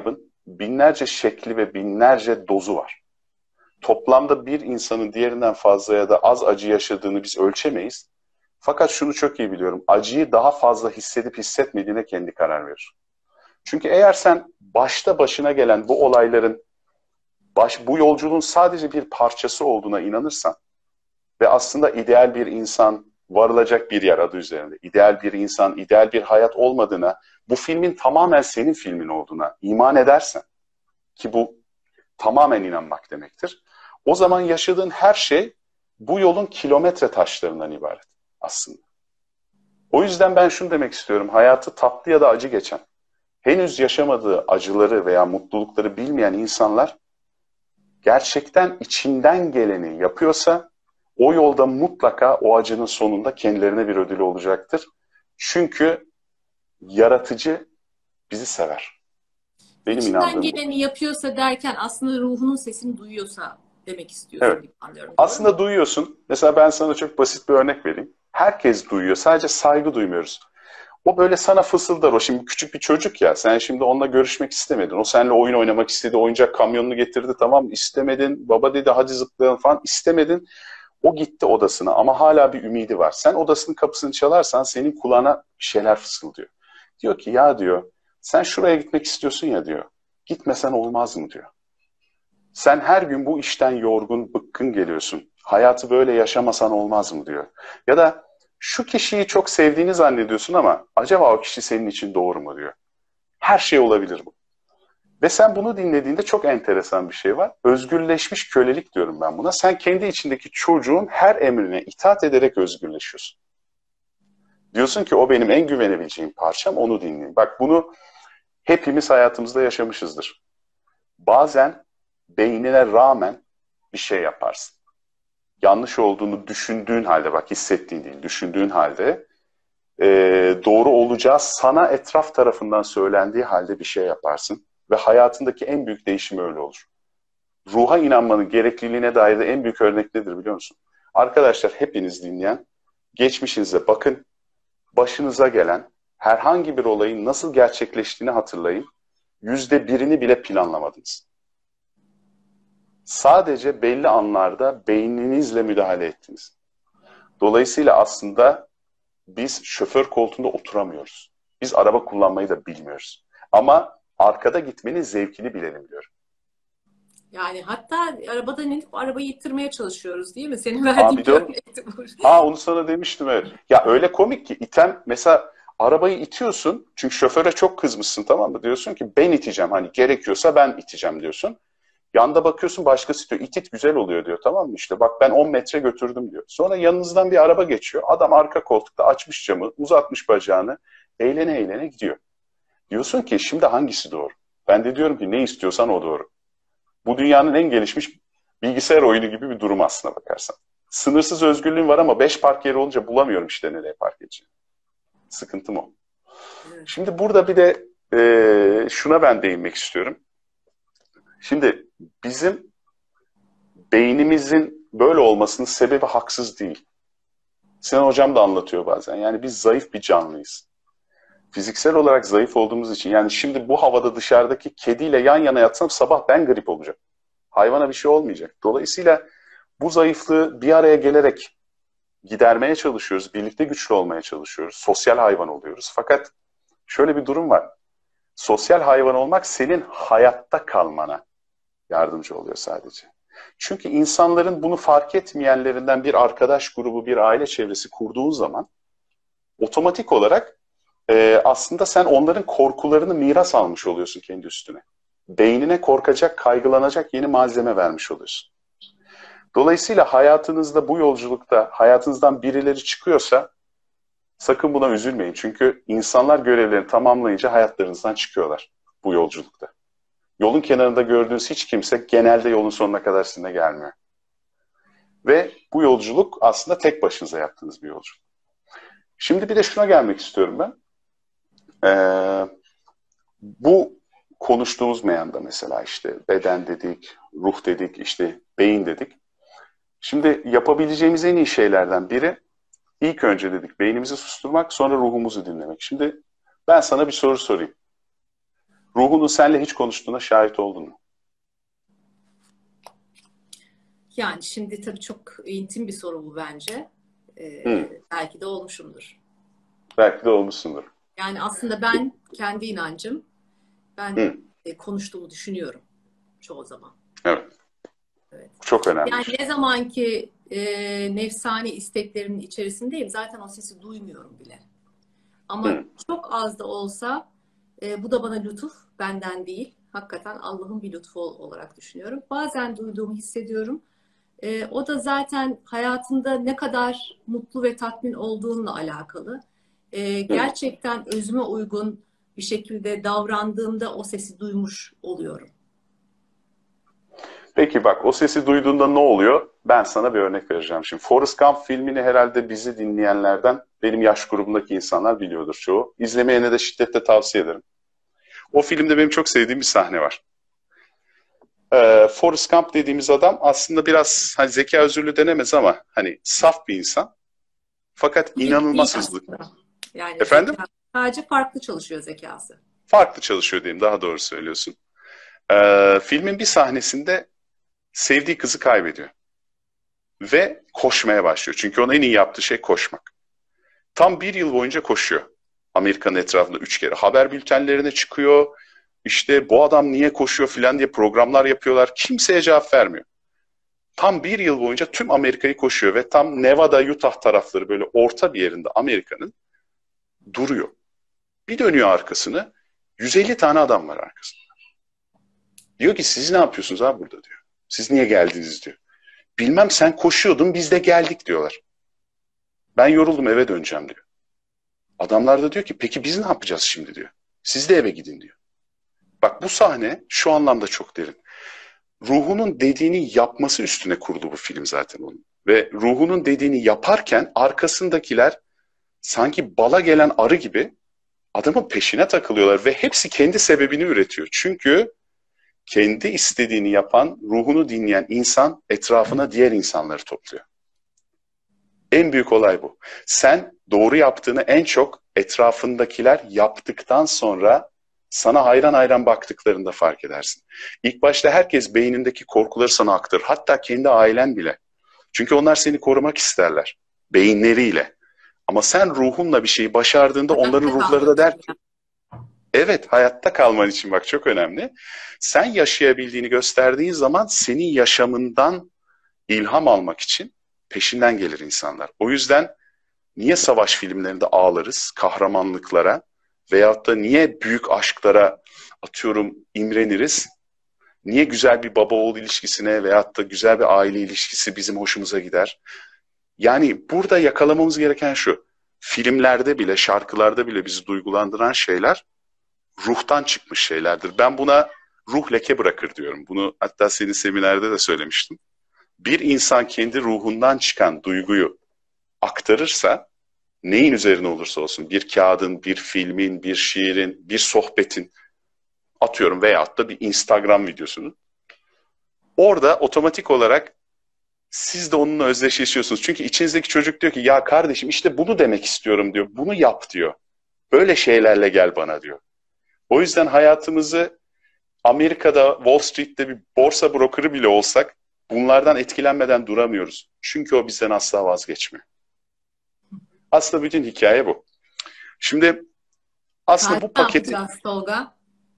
binlerce şekli ve binlerce dozu var. Toplamda bir insanın diğerinden fazla ya da az acı yaşadığını biz ölçemeyiz. Fakat şunu çok iyi biliyorum. Acıyı daha fazla hissedip hissetmediğine kendi karar verir. Çünkü eğer sen başta başına gelen bu olayların bu yolculuğun sadece bir parçası olduğuna inanırsan ve aslında ideal bir insan, varılacak bir yer adı üzerinde, ideal bir insan, ideal bir hayat olmadığına, bu filmin tamamen senin filmin olduğuna iman edersen, ki bu tamamen inanmak demektir, o zaman yaşadığın her şey bu yolun kilometre taşlarından ibaret aslında. O yüzden ben şunu demek istiyorum, hayatı tatlı ya da acı geçen, henüz yaşamadığı acıları veya mutlulukları bilmeyen insanlar gerçekten içinden geleni yapıyorsa o yolda mutlaka o acının sonunda kendilerine bir ödülü olacaktır. Çünkü yaratıcı bizi sever. Benim İçinden inandığım bu. geleni yapıyorsa derken aslında ruhunun sesini duyuyorsa demek istiyorsun Evet. gibi anlıyorum. Aslında duyuyorsun. Mesela ben sana çok basit bir örnek vereyim. Herkes duyuyor. Sadece saygı duymuyoruz. O böyle sana fısıldar. O şimdi küçük bir çocuk ya. Sen şimdi onunla görüşmek istemedin. O seninle oyun oynamak istedi. Oyuncak kamyonunu getirdi. Tamam istemedin. Baba dedi hadi zıplayalım falan. İstemedin. O gitti odasına ama hala bir ümidi var. Sen odasının kapısını çalarsan senin kulağına bir şeyler fısıldıyor. Diyor ki ya diyor sen şuraya gitmek istiyorsun ya diyor. Gitmesen olmaz mı diyor. Sen her gün bu işten yorgun, bıkkın geliyorsun. Hayatı böyle yaşamasan olmaz mı diyor. Ya da şu kişiyi çok sevdiğini zannediyorsun ama acaba o kişi senin için doğru mu diyor. Her şey olabilir bu. Ve sen bunu dinlediğinde çok enteresan bir şey var. Özgürleşmiş kölelik diyorum ben buna. Sen kendi içindeki çocuğun her emrine itaat ederek özgürleşiyorsun. Diyorsun ki o benim en güvenebileceğim parçam, onu dinleyin. Bak bunu hepimiz hayatımızda yaşamışızdır. Bazen beynine rağmen bir şey yaparsın. Yanlış olduğunu düşündüğün halde, bak hissettiğin değil, düşündüğün halde doğru olacağı sana etraf tarafından söylendiği halde bir şey yaparsın. Ve hayatındaki en büyük değişim öyle olur. Ruha inanmanın gerekliliğine dair de en büyük örnek nedir biliyor musun? Arkadaşlar hepiniz dinleyen, geçmişinize bakın, başınıza gelen herhangi bir olayın nasıl gerçekleştiğini hatırlayın. %1'ini bile planlamadınız. Sadece belli anlarda beyninizle müdahale ettiniz. Dolayısıyla aslında biz şoför koltuğunda oturamıyoruz. Biz araba kullanmayı da bilmiyoruz. Ama arkada gitmenin zevkini bilelim diyorum. Yani hatta arabadan inip arabayı ittirmeye çalışıyoruz değil mi? Senin Aa, verdiğin bir bir de o. örnekti bu. Onu sana demiştim evet. Ya öyle komik ki mesela arabayı itiyorsun çünkü şoföre çok kızmışsın tamam mı? Diyorsun ki ben iteceğim hani gerekiyorsa ben iteceğim diyorsun. Yanda bakıyorsun başkası diyor it güzel oluyor diyor tamam mı işte bak ben 10 metre götürdüm diyor. Sonra yanınızdan bir araba geçiyor. Adam arka koltukta açmış camı uzatmış bacağını eğlene eğlene gidiyor. Diyorsun ki şimdi hangisi doğru? Ben de diyorum ki ne istiyorsan o doğru. Bu dünyanın en gelişmiş bilgisayar oyunu gibi bir durum aslına bakarsan. Sınırsız özgürlüğüm var ama 5 park yeri olunca bulamıyorum işte nereye park edeceğim. Sıkıntım o. Evet. Şimdi burada bir de şuna ben değinmek istiyorum. Şimdi bizim beynimizin böyle olmasının sebebi haksız değil. Sinan Hocam da anlatıyor bazen. Yani biz zayıf bir canlıyız. Fiziksel olarak zayıf olduğumuz için. Yani şimdi bu havada dışarıdaki kediyle yan yana yatsam sabah ben grip olacağım. Hayvana bir şey olmayacak. Dolayısıyla bu zayıflığı bir araya gelerek gidermeye çalışıyoruz. Birlikte güçlü olmaya çalışıyoruz. Sosyal hayvan oluyoruz. Fakat şöyle bir durum var. Sosyal hayvan olmak senin hayatta kalmana yardımcı oluyor sadece. Çünkü insanların bunu fark etmeyenlerinden bir arkadaş grubu, bir aile çevresi kurduğun zaman otomatik olarak aslında sen onların korkularını miras almış oluyorsun kendi üstüne. Beynine korkacak, kaygılanacak yeni malzeme vermiş oluyorsun. Dolayısıyla hayatınızda bu yolculukta hayatınızdan birileri çıkıyorsa sakın buna üzülmeyin. Çünkü insanlar görevlerini tamamlayınca hayatlarınızdan çıkıyorlar bu yolculukta. Yolun kenarında gördüğünüz hiç kimse genelde yolun sonuna kadar sizinle gelmiyor. Ve bu yolculuk aslında tek başınıza yaptığınız bir yolculuk. Şimdi bir de şuna gelmek istiyorum ben. Bu konuştuğumuz meyanda mesela işte beden dedik, ruh dedik, işte beyin dedik. Şimdi yapabileceğimiz en iyi şeylerden biri ilk önce dedik beynimizi susturmak, sonra ruhumuzu dinlemek. Şimdi ben sana bir soru sorayım. Ruhunun seninle hiç konuştuğuna şahit oldun mu? Yani şimdi tabii çok intim bir soru bu bence. Hı, Belki de olmuşumdur. belki de olmuşsundur. Yani aslında ben kendi inancım, ben Hı, konuştuğumu düşünüyorum çoğu zaman. evet. Evet. Çok önemli Yani bir şey. ne zaman ki nefsani isteklerimin içerisindeyim, zaten o sesi duymuyorum bile. Ama Hı. çok az da olsa bu da bana lütuf, benden değil. Hakikaten Allah'ın bir lütfu olarak düşünüyorum. Bazen duyduğumu hissediyorum. O da zaten hayatında ne kadar mutlu ve tatmin olduğunla alakalı. Hı. Gerçekten özüme uygun bir şekilde davrandığımda o sesi duymuş oluyorum. Peki bak, o sesi duyduğunda ne oluyor? Ben sana bir örnek vereceğim şimdi. Forrest Gump filmini herhalde bizi dinleyenlerden benim yaş grubundaki insanlar biliyordur çoğu. İzlemeyene de şiddetle tavsiye ederim. O filmde benim çok sevdiğim bir sahne var. Forrest Gump dediğimiz adam aslında biraz hani zeka özürlü denemez ama hani saf bir insan. Fakat Değil inanılmaz hızlı. aslında. Yani Efendim? zeka sadece farklı çalışıyor zekası. Farklı çalışıyor diyeyim, daha doğru söylüyorsun. Filmin bir sahnesinde sevdiği kızı kaybediyor. Ve koşmaya başlıyor. Çünkü onun en iyi yaptığı şey koşmak. Tam bir yıl boyunca koşuyor. Amerika'nın etrafında 3 kere. Haber bültenlerine çıkıyor. İşte bu adam niye koşuyor filan diye programlar yapıyorlar. Kimseye cevap vermiyor. Tam bir yıl boyunca tüm Amerika'yı koşuyor ve tam Nevada, Utah tarafları böyle orta bir yerinde Amerika'nın duruyor. Bir dönüyor arkasını, 150 tane adam var arkasında. Diyor ki siz ne yapıyorsunuz abi burada diyor. Siz niye geldiniz diyor. Bilmem sen koşuyordun biz de geldik diyorlar. Ben yoruldum eve döneceğim diyor. Adamlar da diyor ki peki biz ne yapacağız şimdi diyor. Siz de eve gidin diyor. Bak bu sahne şu anlamda çok derin. Ruhunun dediğini yapması üstüne kurulu bu film zaten onun. Ve ruhunun dediğini yaparken arkasındakiler sanki bala gelen arı gibi adamın peşine takılıyorlar ve hepsi kendi sebebini üretiyor. Çünkü kendi istediğini yapan, ruhunu dinleyen insan etrafına diğer insanları topluyor. En büyük olay bu. Sen doğru yaptığını en çok etrafındakiler yaptıktan sonra sana hayran hayran baktıklarında fark edersin. İlk başta herkes beynindeki korkuları sana aktarır. Hatta kendi ailen bile. Çünkü onlar seni korumak isterler. Beyinleriyle. Ama sen ruhunla bir şeyi başardığında onların Hayatta ruhları kalmak da der için. ki evet, hayatta kalman için bak çok önemli. Sen yaşayabildiğini gösterdiğin zaman senin yaşamından ilham almak için peşinden gelir insanlar. O yüzden niye savaş filmlerinde ağlarız kahramanlıklara veyahut da niye büyük aşklara atıyorum imreniriz? Niye güzel bir baba oğul ilişkisine veyahut da güzel bir aile ilişkisi bizim hoşumuza gider? Yani burada yakalamamız gereken şu. Filmlerde bile, şarkılarda bile bizi duygulandıran şeyler ruhtan çıkmış şeylerdir. Ben buna ruh leke bırakır diyorum. Bunu hatta senin seminerde de söylemiştim. Bir insan kendi ruhundan çıkan duyguyu aktarırsa neyin üzerine olursa olsun bir kağıdın, bir filmin, bir şiirin, bir sohbetin atıyorum veyahut da bir Instagram videosunun orada otomatik olarak siz de onunla özdeşleşiyorsunuz. Çünkü içinizdeki çocuk diyor ki ya kardeşim işte bunu demek istiyorum diyor. Bunu yap diyor. Böyle şeylerle gel bana diyor. O yüzden hayatımızı Amerika'da Wall Street'te bir borsa brokeri bile olsak bunlardan etkilenmeden duramıyoruz. Çünkü o bizden asla vazgeçmiyor. Aslında bütün hikaye bu. Şimdi aslında Kalp bu ne paketi yapacağız Tolga?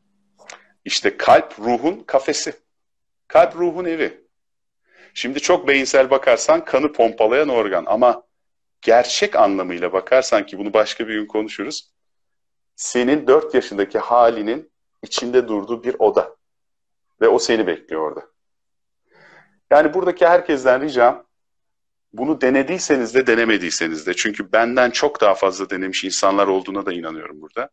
işte kalp ruhun kafesi. Kalp ruhun evi. Şimdi çok beyinsel bakarsan kanı pompalayan organ ama gerçek anlamıyla bakarsan ki bunu başka bir gün konuşuruz. Senin 4 yaşındaki halinin içinde durduğu bir oda. Ve o seni bekliyor orada. Yani buradaki herkesten ricam bunu denediyseniz de denemediyseniz de çünkü benden çok daha fazla denemiş insanlar olduğuna da inanıyorum burada.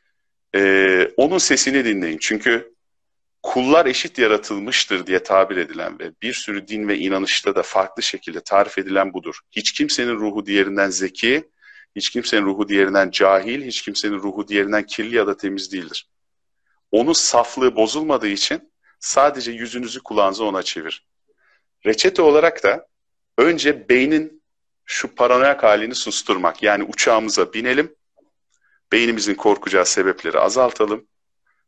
Onun sesini dinleyin. Çünkü kullar eşit yaratılmıştır diye tabir edilen ve bir sürü din ve inanışta da farklı şekilde tarif edilen budur. Hiç kimsenin ruhu diğerinden zeki, hiç kimsenin ruhu diğerinden cahil, hiç kimsenin ruhu diğerinden kirli ya da temiz değildir. Onun saflığı bozulmadığı için sadece yüzünüzü kulağınızı ona çevir. Reçete olarak da önce beynin şu paranoyak halini susturmak. Yani uçağımıza binelim, beynimizin korkacağı sebepleri azaltalım.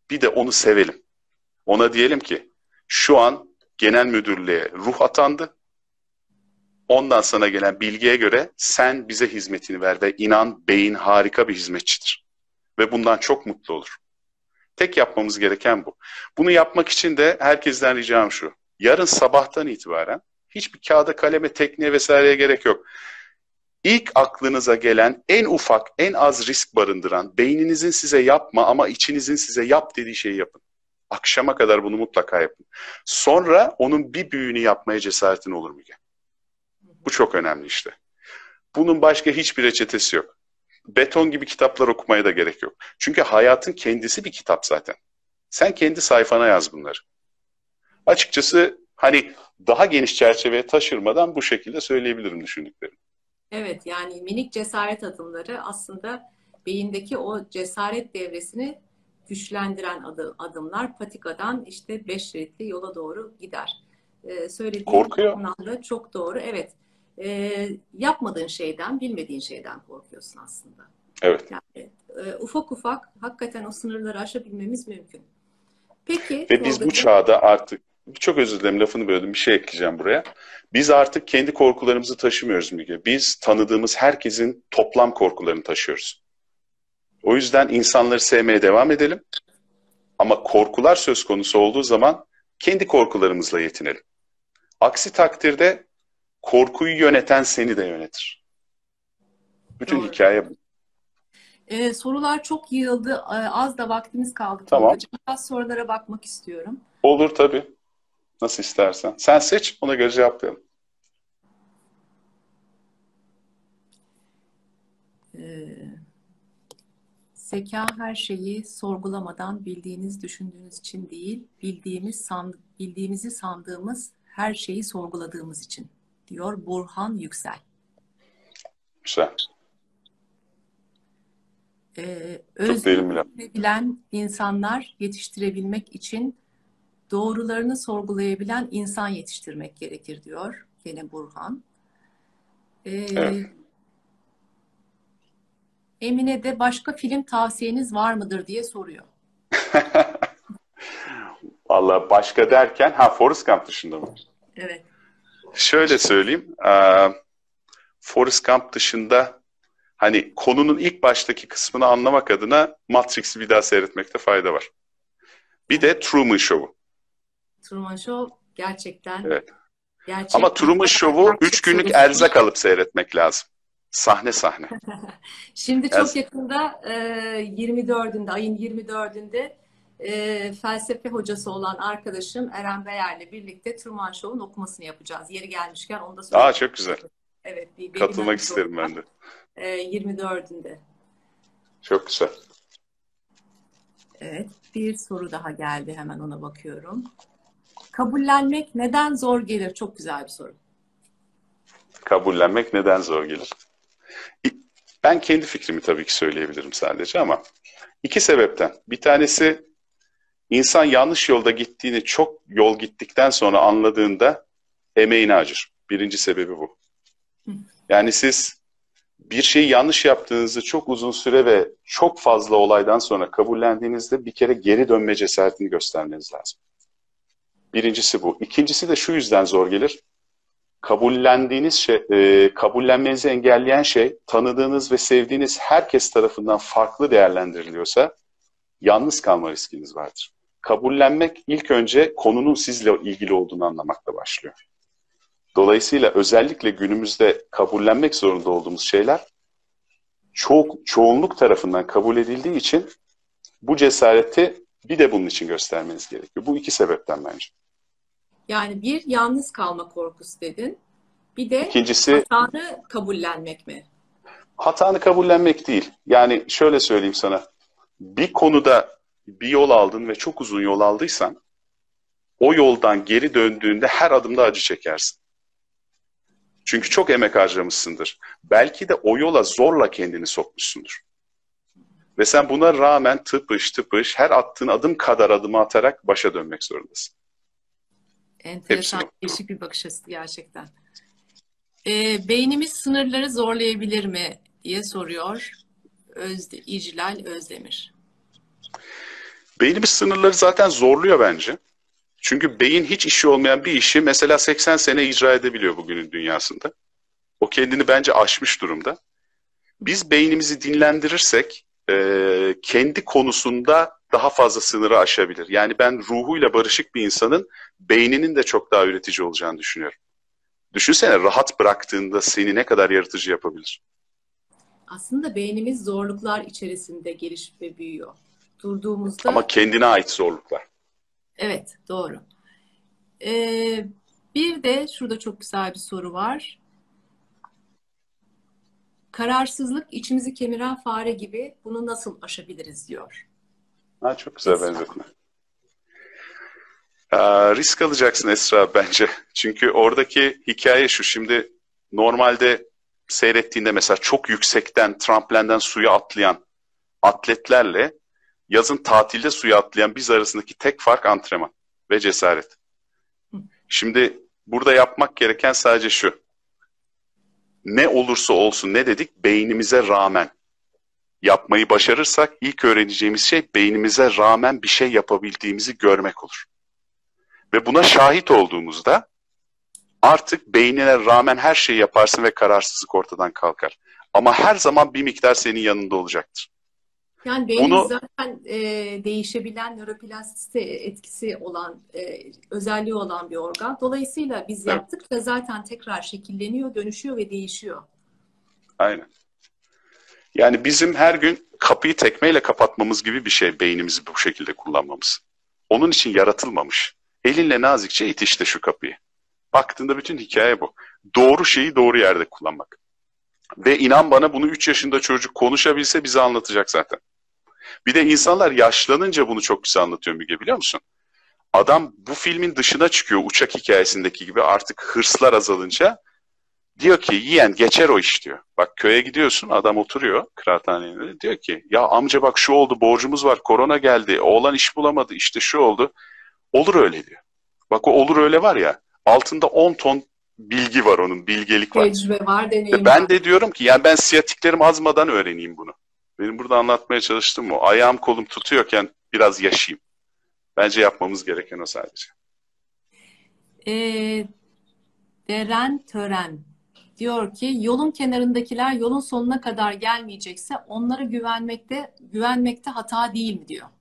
Bir de onu sevelim. Ona diyelim ki şu an genel müdürlüğe ruh atandı. Ondan sana gelen bilgiye göre sen bize hizmetini ver ve inan beyin harika bir hizmetçidir. Ve bundan çok mutlu olur. Tek yapmamız gereken bu. Bunu yapmak için de herkesten ricam şu. Yarın sabahtan itibaren hiçbir kağıda, kaleme, tekniğe vesaireye gerek yok. İlk aklınıza gelen en ufak, en az risk barındıran, beyninizin size yapma ama içinizin size yap dediği şeyi yapın. Akşama kadar bunu mutlaka yapın. Sonra onun bir büyüğünü yapmaya cesaretin olur Müge. Bu çok önemli işte. Bunun başka hiçbir reçetesi yok. Beton gibi kitaplar okumaya da gerek yok. Çünkü hayatın kendisi bir kitap zaten. Sen kendi sayfana yaz bunları. Açıkçası hani daha geniş çerçeveye taşırmadan bu şekilde söyleyebilirim düşündüklerimi. Evet, yani minik cesaret adımları aslında beyindeki o cesaret devresini güçlendiren adımlar patikadan işte 5 şeritli yola doğru gider. Söylediğin Korkuyor. anlamda çok doğru. Evet, yapmadığın şeyden, bilmediğin şeyden korkuyorsun aslında. Evet. Yani ufak ufak hakikaten o sınırları aşabilmemiz mümkün. Peki Ve biz bu Tolga'cığım, çağda artık, çok özür dilerim lafını böldüm, bir şey ekleyeceğim buraya. Biz artık kendi korkularımızı taşımıyoruz Müge. Biz tanıdığımız herkesin toplam korkularını taşıyoruz. O yüzden insanları sevmeye devam edelim. Ama korkular söz konusu olduğu zaman kendi korkularımızla yetinelim. Aksi takdirde korkuyu yöneten seni de yönetir. Bütün doğru. hikaye bu. Sorular çok yığıldı. Az da vaktimiz kaldı Tamam. Tolga'cığım. Biraz sorulara bakmak istiyorum. Olur tabii. Nasıl istersen. Sen seç, ona göre cevaplayalım. Ee, Zeka her şeyi sorgulamadan bildiğiniz, düşündüğünüz için değil, bildiğimizi sandığımız her şeyi sorguladığımız için, diyor Burhan Yüksel. Güzel. Çok derin bir laf. Özgür bilen insanlar yetiştirebilmek için doğrularını sorgulayabilen insan yetiştirmek gerekir, diyor gene Burhan. Evet. Emine de başka film tavsiyeniz var mıdır diye soruyor. Vallahi başka derken, Forrest Gump dışında mı? Evet. Şöyle söyleyeyim. Forrest Gump dışında hani konunun ilk baştaki kısmını anlamak adına Matrix'i bir daha seyretmekte fayda var. Bir de Truman Show'u. Truman Show gerçekten Evet. gerçek Ama Truman Show'u 3 günlük sorusu. erzak alıp seyretmek lazım. Sahne sahne. Şimdi Yani, çok yakında ayın 24'ünde felsefe hocası olan arkadaşım Eren Beyer'le birlikte Truman Show'un okumasını yapacağız. Yeri gelmişken onu da söyleyeyim. çok güzel. Evet, bir Katılmak isterim ben de. 24'ünde. Çok güzel. Evet, bir soru daha geldi. Hemen ona bakıyorum. Kabullenmek neden zor gelir? Çok güzel bir soru. Kabullenmek neden zor gelir? Ben kendi fikrimi tabii ki söyleyebilirim sadece ama iki sebepten. Bir tanesi insan yanlış yolda gittiğini çok yol gittikten sonra anladığında emeğini acır. Birinci sebebi bu. Yani siz bir şeyi yanlış yaptığınızı çok uzun süre ve çok fazla olaydan sonra kabullendiğinizde bir kere geri dönme cesaretini göstermeniz lazım. Birincisi bu. İkincisi de şu yüzden zor gelir. Kabullendiğiniz şey, kabullenmenizi engelleyen şey tanıdığınız ve sevdiğiniz herkes tarafından farklı değerlendiriliyorsa yalnız kalma riskiniz vardır. Kabullenmek ilk önce konunun sizle ilgili olduğunu anlamakla başlıyor. Dolayısıyla özellikle günümüzde kabullenmek zorunda olduğumuz şeyler çoğunluk tarafından kabul edildiği için bu cesareti bir de bunun için göstermeniz gerekiyor. Bu iki sebepten bence. Yani bir yalnız kalma korkusu dedin. Bir de İkincisi hatanı kabullenmek mi? hatanı kabullenmek değil. Yani şöyle söyleyeyim sana. Bir konuda bir yol aldın ve çok uzun yol aldıysan o yoldan geri döndüğünde her adımda acı çekersin. Çünkü çok emek harcamışsındır. Belki de o yola zorla kendini sokmuşsundur. Ve sen buna rağmen tıpış tıpış her attığın adım kadar adımı atarak başa dönmek zorundasın. Enteresan, değişik bir bakış açısı gerçekten. Beynimiz sınırları zorlayabilir mi diye soruyor İclal Özdemir. Beynimiz sınırları zaten zorluyor bence. Çünkü beyin hiç işi olmayan bir işi mesela 80 sene icra edebiliyor bugünün dünyasında. O kendini bence aşmış durumda. Biz beynimizi dinlendirirsek kendi konusunda daha fazla sınırı aşabilir. Yani ben ruhuyla barışık bir insanın beyninin de çok daha üretici olacağını düşünüyorum. Düşünsene rahat bıraktığında seni ne kadar yaratıcı yapabilir. Aslında beynimiz zorluklar içerisinde gelişip ve büyüyor. Ama Durduğumuzda, kendine ait zorluklar. evet, doğru. Ee, Bir de şurada çok güzel bir soru var. Kararsızlık içimizi kemiren fare gibi, bunu nasıl aşabiliriz diyor Ha, çok güzel Esra. benzetme. Risk alacaksın Esra bence. Çünkü oradaki hikaye şu. Şimdi normalde seyrettiğinde mesela çok yüksekten, tramplenden suya atlayan atletlerle yazın tatilde suya atlayan biz arasındaki tek fark antrenman ve cesaret. Şimdi burada yapmak gereken sadece şu. Ne olursa olsun ne dedik? Beynimize rağmen yapmayı başarırsak ilk öğreneceğimiz şey beynimize rağmen bir şey yapabildiğimizi görmek olur. Ve buna şahit olduğumuzda artık beynine rağmen her şeyi yaparsın ve kararsızlık ortadan kalkar. Ama her zaman bir miktar senin yanında olacaktır. Yani beynimiz Bunu zaten değişebilen nöroplastisite etkisi olan, özelliği olan bir organ. Dolayısıyla biz evet, yaptıkça zaten tekrar şekilleniyor, dönüşüyor ve değişiyor. aynen. Yani bizim her gün kapıyı tekmeyle kapatmamız gibi bir şey beynimizi bu şekilde kullanmamız. Onun için yaratılmamış. Elinle nazikçe it işte şu kapıyı. Baktığında bütün hikaye bu. Doğru şeyi doğru yerde kullanmak. Ve inan bana bunu 3 yaşında çocuk konuşabilse bize anlatacak zaten. Bir de insanlar yaşlanınca bunu çok güzel anlatıyor Müge, biliyor musun? Adam bu filmin dışına çıkıyor uçak hikayesindeki gibi artık hırslar azalınca. Diyor ki yeğen geçer o iş diyor. Bak köye gidiyorsun adam oturuyor kıraathanede diyor ki ya amca bak şu oldu borcumuz var korona geldi oğlan iş bulamadı işte şu oldu. Olur öyle diyor. Bak o olur öyle var ya altında 10 ton bilgi var onun bilgelik var. Tecrübe var, Ve deneyim ben var. de diyorum ki yani ben siyatiklerimi azmadan öğreneyim bunu. Benim burada anlatmaya çalıştığım o. Ayağım kolum tutuyorken biraz yaşayayım. Bence yapmamız gereken o sadece. E, Deren Tören diyor ki yolun kenarındakiler yolun sonuna kadar gelmeyecekse onlara güvenmekte hata değil mi diyor.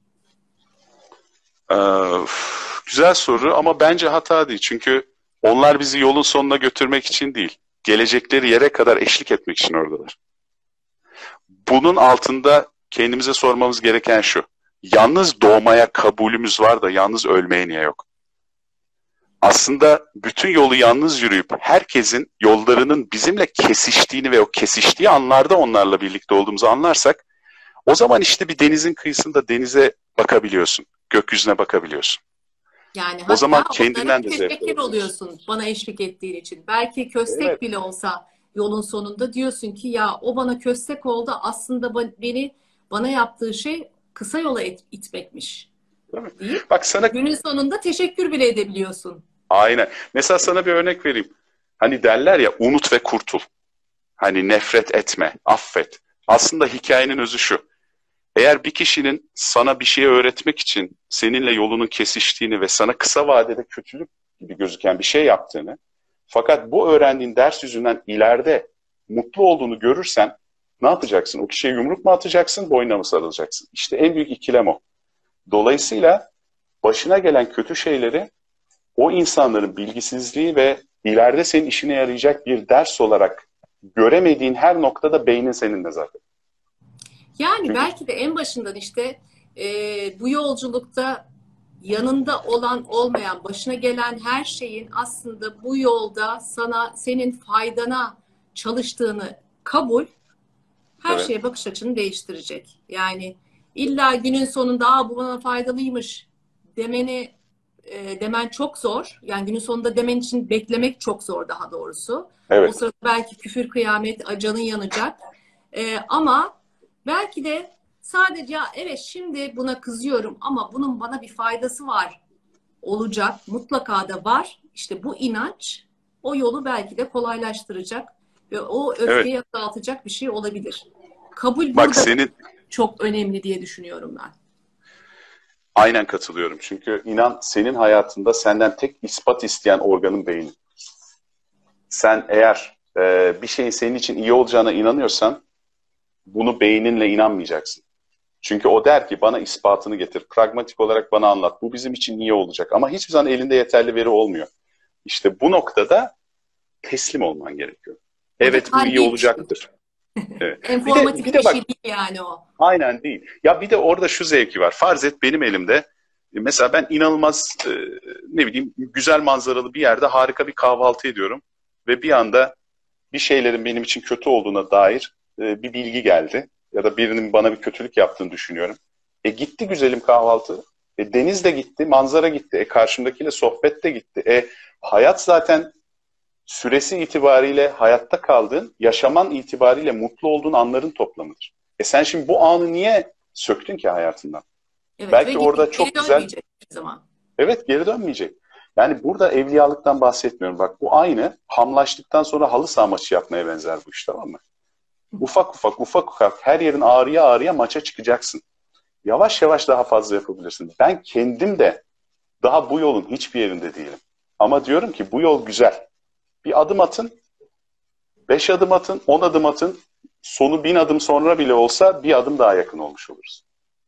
Ee, Güzel soru ama bence hata değil. Çünkü onlar bizi yolun sonuna götürmek için değil, gelecekleri yere kadar eşlik etmek için oradalar. Bunun altında kendimize sormamız gereken şu. Yalnız doğmaya kabulümüz var da yalnız ölmeye niye yok? Aslında bütün yolu yalnız yürüyüp herkesin yollarının bizimle kesiştiğini ve o kesiştiği anlarda onlarla birlikte olduğumuzu anlarsak o zaman işte bir denizin kıyısında denize bakabiliyorsun, gökyüzüne bakabiliyorsun. Yani O zaman hatta onlara kendinden de zevk müteşekkir alabiliyorsun. oluyorsun bana eşlik ettiğin için. Belki köstek Evet. bile olsa yolun sonunda diyorsun ki ya o bana köstek oldu aslında bana yaptığı şey kısa yola itmekmiş Değil mi? deyip Bak sana günün sonunda teşekkür bile edebiliyorsun. aynen. Mesela sana bir örnek vereyim. Hani derler ya unut ve kurtul. Hani nefret etme, affet. Aslında hikayenin özü şu. Eğer bir kişinin sana bir şey öğretmek için seninle yolunun kesiştiğini ve sana kısa vadede kötülük gibi gözüken bir şey yaptığını, fakat bu öğrendiğin ders yüzünden ileride mutlu olduğunu görürsen ne yapacaksın? O kişiye yumruk mu atacaksın, boynuna mı sarılacaksın? İşte en büyük ikilem o. Dolayısıyla başına gelen kötü şeyleri o insanların bilgisizliği ve ileride senin işine yarayacak bir ders olarak göremediğin her noktada beynin seninle zaten. Yani Çünkü belki de en başından işte bu yolculukta yanında olan olmayan başına gelen her şeyin aslında bu yolda senin faydana çalıştığını kabul her evet, şeye bakış açını değiştirecek. Yani illa günün sonunda bu bana faydalıymış demeni demen çok zor. Yani günün sonunda demen için beklemek çok zor daha doğrusu. O evet, sırada belki küfür kıyamet, canın yanacak. Ama belki de sadece ya evet şimdi buna kızıyorum ama bunun bana bir faydası var olacak. Mutlaka da var. İşte bu inanç o yolu belki de kolaylaştıracak ve o evet. öfkeyi azaltacak bir şey olabilir. Kabul Bak burada senin çok önemli diye düşünüyorum ben. Aynen katılıyorum. Çünkü inan senin hayatında senden tek ispat isteyen organın beynin. Sen eğer bir şeyin senin için iyi olacağına inanıyorsan bunu beyninle inanmayacaksın. Çünkü o der ki bana ispatını getir. Pragmatik olarak bana anlat. Bu bizim için iyi olacak. Ama hiçbir zaman elinde yeterli veri olmuyor. İşte bu noktada teslim olman gerekiyor. O da Evet bu iyi kalbi bir şey. olacaktır. Evet. Bir Enformatif bir de bak şey değil yani o. aynen değil. Ya bir de orada şu zevki var. Farz et benim elimde mesela ben inanılmaz ne bileyim güzel manzaralı bir yerde harika bir kahvaltı ediyorum ve bir anda bir şeylerin benim için kötü olduğuna dair bir bilgi geldi ya da birinin bana bir kötülük yaptığını düşünüyorum. Gitti güzelim kahvaltı. Deniz de gitti, manzara gitti. Karşımdakiyle sohbet de gitti. Hayat zaten süresi itibariyle hayatta kaldığın, yaşaman itibariyle mutlu olduğun anların toplamıdır. Sen şimdi bu anı niye söktün ki hayatından? Evet ve Belki geri orada çok güzel, dönmeyecek hiçbir zaman. evet geri dönmeyecek. Yani burada evliyalıktan bahsetmiyorum. Bak bu aynı hamlaştıktan sonra halı saha maçı yapmaya benzer bu iş, tamam mı? Ufak ufak her yerin ağrıya ağrıya maça çıkacaksın. Yavaş yavaş daha fazla yapabilirsin. Ben kendim de daha bu yolun hiçbir yerinde değilim. Ama diyorum ki bu yol güzel. Bir adım atın, 5 adım atın, 10 adım atın. Sonu 1000 adım sonra bile olsa bir adım daha yakın olmuş oluruz.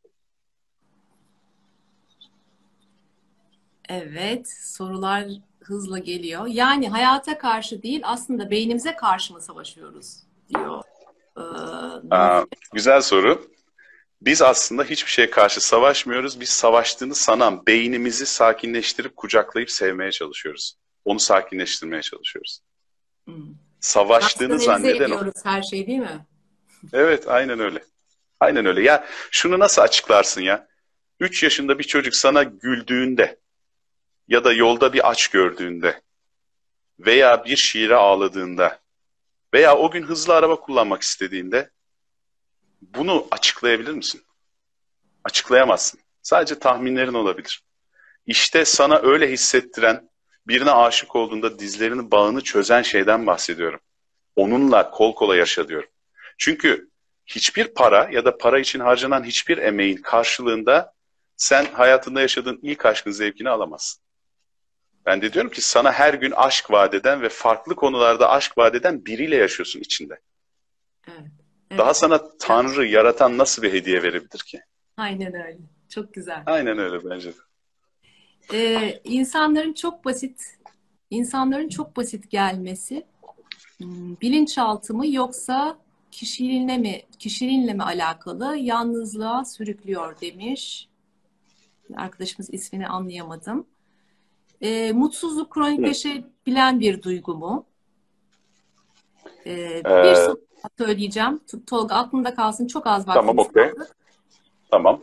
Evet, sorular hızla geliyor. Yani hayata karşı değil, aslında beynimize karşı mı savaşıyoruz diyor ee, Aa, Nurperi. güzel soru. Biz aslında hiçbir şeye karşı savaşmıyoruz. Biz savaştığını sanan beynimizi sakinleştirip kucaklayıp sevmeye çalışıyoruz. Onu sakinleştirmeye çalışıyoruz. Hmm. Savaştığını Rasyonelize zanneden o. ediyoruz her şeyi değil mi? Evet, aynen öyle. Aynen öyle. Ya şunu nasıl açıklarsın ya? 3 yaşında bir çocuk sana güldüğünde ya da yolda bir aç gördüğünde veya bir şiire ağladığında veya o gün hızlı araba kullanmak istediğinde bunu açıklayabilir misin? Açıklayamazsın. Sadece tahminlerin olabilir. İşte sana öyle hissettiren, birine aşık olduğunda dizlerinin bağını çözen şeyden bahsediyorum. Onunla kol kola yaşa diyorum. Çünkü hiçbir para ya da para için harcanan hiçbir emeğin karşılığında sen hayatında yaşadığın ilk aşkın zevkini alamazsın. Ben de diyorum ki sana her gün aşk vaat eden ve farklı konularda aşk vaat eden biriyle yaşıyorsun içinde. Evet, Daha evet. sana Tanrı yaratan nasıl bir hediye verebilir ki? Aynen öyle. Çok güzel. Aynen öyle bence de. İnsanların çok basit, insanların çok basit gelmesi, bilinçaltı mı yoksa kişiliğinle mi alakalı, yalnızlığa sürüklüyor demiş. Arkadaşımız ismini anlayamadım. Mutsuzluk Hı. kronikleşebilen bir duygu mu? Bir Ee, soru söyleyeceğim. Tolga aklında kalsın. Çok az tamam, vaktimiz okey. kaldı. Tamam.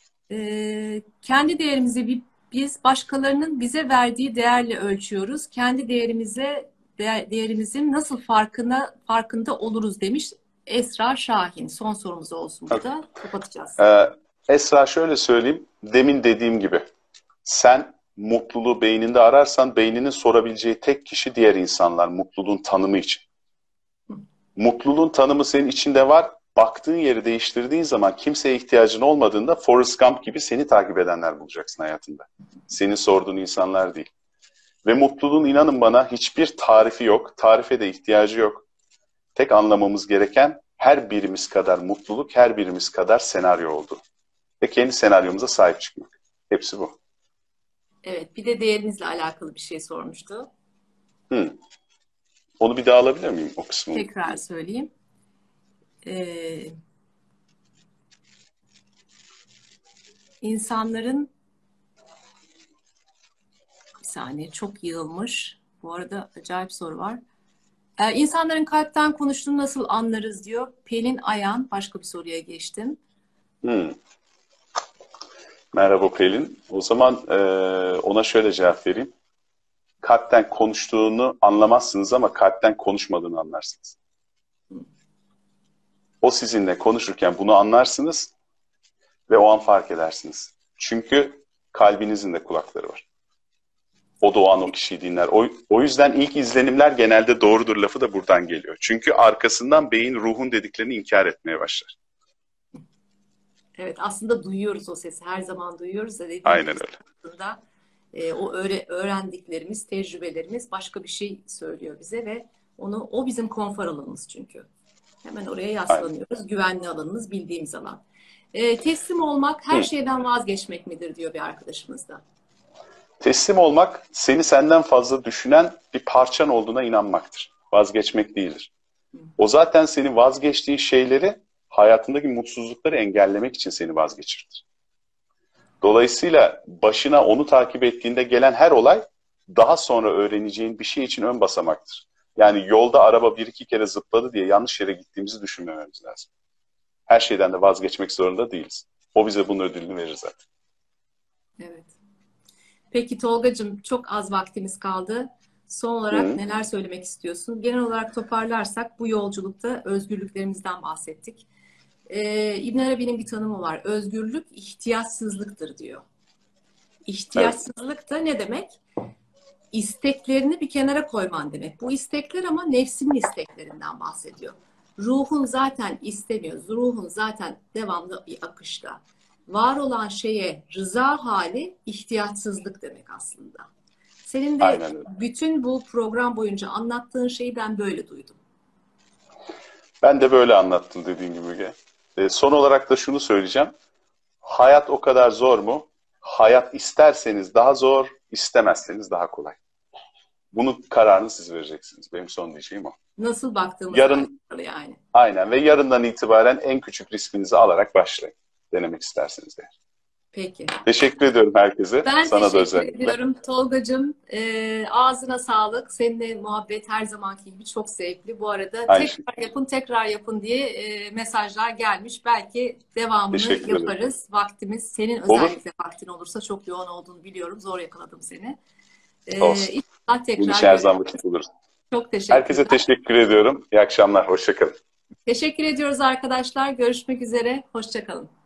Kendi değerimizi biz başkalarının bize verdiği değerle ölçüyoruz. Kendi değerimizin nasıl farkında oluruz demiş Esra Şahin. Son sorumuz olsun bu Okay. da. Kapatacağız. Esra şöyle söyleyeyim. Demin dediğim gibi. Sen mutluluğu beyninde ararsan beyninin sorabileceği tek kişi diğer insanlar mutluluğun tanımı için. Mutluluğun tanımı senin içinde var. Baktığın yeri değiştirdiğin zaman kimseye ihtiyacın olmadığında Forrest Gump gibi seni takip edenler bulacaksın hayatında. Senin sorduğun insanlar değil. Ve mutluluğun inanın bana hiçbir tarifi yok. Tarife de ihtiyacı yok. Tek anlamamız gereken her birimiz kadar mutluluk, her birimiz kadar senaryo oldu. Ve kendi senaryomuza sahip çıkmak. Hepsi bu. Evet, bir de değerinizle alakalı bir şey sormuştu. Onu bir daha alabilir miyim o kısmını? Tekrar söyleyeyim. İnsanların bir saniye çok yığılmış. Bu arada acayip soru var. İnsanların kalpten konuştuğunu nasıl anlarız diyor. Pelin Ayan. Başka bir soruya geçtim. Hmm. Merhaba Pelin. O zaman ona şöyle cevap vereyim. Kalpten konuştuğunu anlamazsınız ama kalpten konuşmadığını anlarsınız. O sizinle konuşurken bunu anlarsınız ve o an fark edersiniz. Çünkü kalbinizin de kulakları var. O da o an o kişiyi dinler. O yüzden ilk izlenimler genelde doğrudur lafı da buradan geliyor. Çünkü arkasından beyin ruhun dediklerini inkar etmeye başlar. Evet, aslında duyuyoruz o sesi. Her zaman duyuyoruz da dediğim gibi Aynen öyle. aslında o öğrendiklerimiz, tecrübelerimiz başka bir şey söylüyor bize ve o bizim konfor alanımız çünkü. Hemen oraya Aynen. yaslanıyoruz. Güvenli alanımız, bildiğimiz alan. Teslim olmak her Hı. şeyden vazgeçmek midir diyor bir arkadaşımız da. Teslim olmak, seni senden fazla düşünen bir parçan olduğuna inanmaktır. Vazgeçmek değildir. O zaten senin vazgeçtiği şeyleri, hayatındaki mutsuzlukları engellemek için seni vazgeçirtir. Dolayısıyla başına onu takip ettiğinde gelen her olay, daha sonra öğreneceğin bir şey için ön basamaktır. Yani yolda araba bir iki kere zıpladı diye yanlış yere gittiğimizi düşünmememiz lazım. Her şeyden de vazgeçmek zorunda değiliz. O bize bunun ödülünü verir zaten. Evet. Peki Tolgacığım, çok az vaktimiz kaldı. Son olarak Hı. neler söylemek istiyorsun? Genel olarak toparlarsak bu yolculukta özgürlüklerimizden bahsettik. İbn Arabi'nin bir tanımı var. Özgürlük ihtiyaçsızlıktır diyor. Evet, İhtiyaçsızlık da ne demek? İsteklerini bir kenara koyman demek. Bu istekler ama nefsinin isteklerinden bahsediyor. Ruhun zaten istemiyor. Ruhun zaten devamlı bir akışta. Var olan şeye rıza hali ihtiyaçsızlık demek aslında. Senin de aynen öyle. bütün bu program boyunca anlattığın şeyi ben böyle duydum. Ben de böyle anlattım dediğin gibi Müge. Son olarak da şunu söyleyeceğim. Hayat o kadar zor mu? Hayat isterseniz daha zor, istemezseniz daha kolay. Bunun kararını siz vereceksiniz. Benim son diyeceğim o. Nasıl baktığımızla Yarın, alakalı yani. aynen, ve yarından itibaren en küçük riskinizi alarak başlayın. Denemek isterseniz eğer. Peki. Teşekkür ediyorum herkese. Ben Sana da teşekkür özellikle. ediyorum Tolgacığım. Ağzına sağlık. Seninle muhabbet her zamanki gibi çok zevkli. Bu arada Aynı şey. tekrar yapın diye mesajlar gelmiş. Belki devamını Teşekkür ederim. yaparız. Vaktimiz, senin Olur. özellikle vaktin olursa, çok yoğun olduğunu biliyorum. Zor yakaladım seni. Olsun. İnşallah Bu tekrar iş her zaman görüşürüz. vakit buluruz. Çok Herkese teşekkürler. teşekkür ediyorum. İyi akşamlar. Hoşça kalın. Teşekkür ediyoruz arkadaşlar. Görüşmek üzere. Hoşça kalın.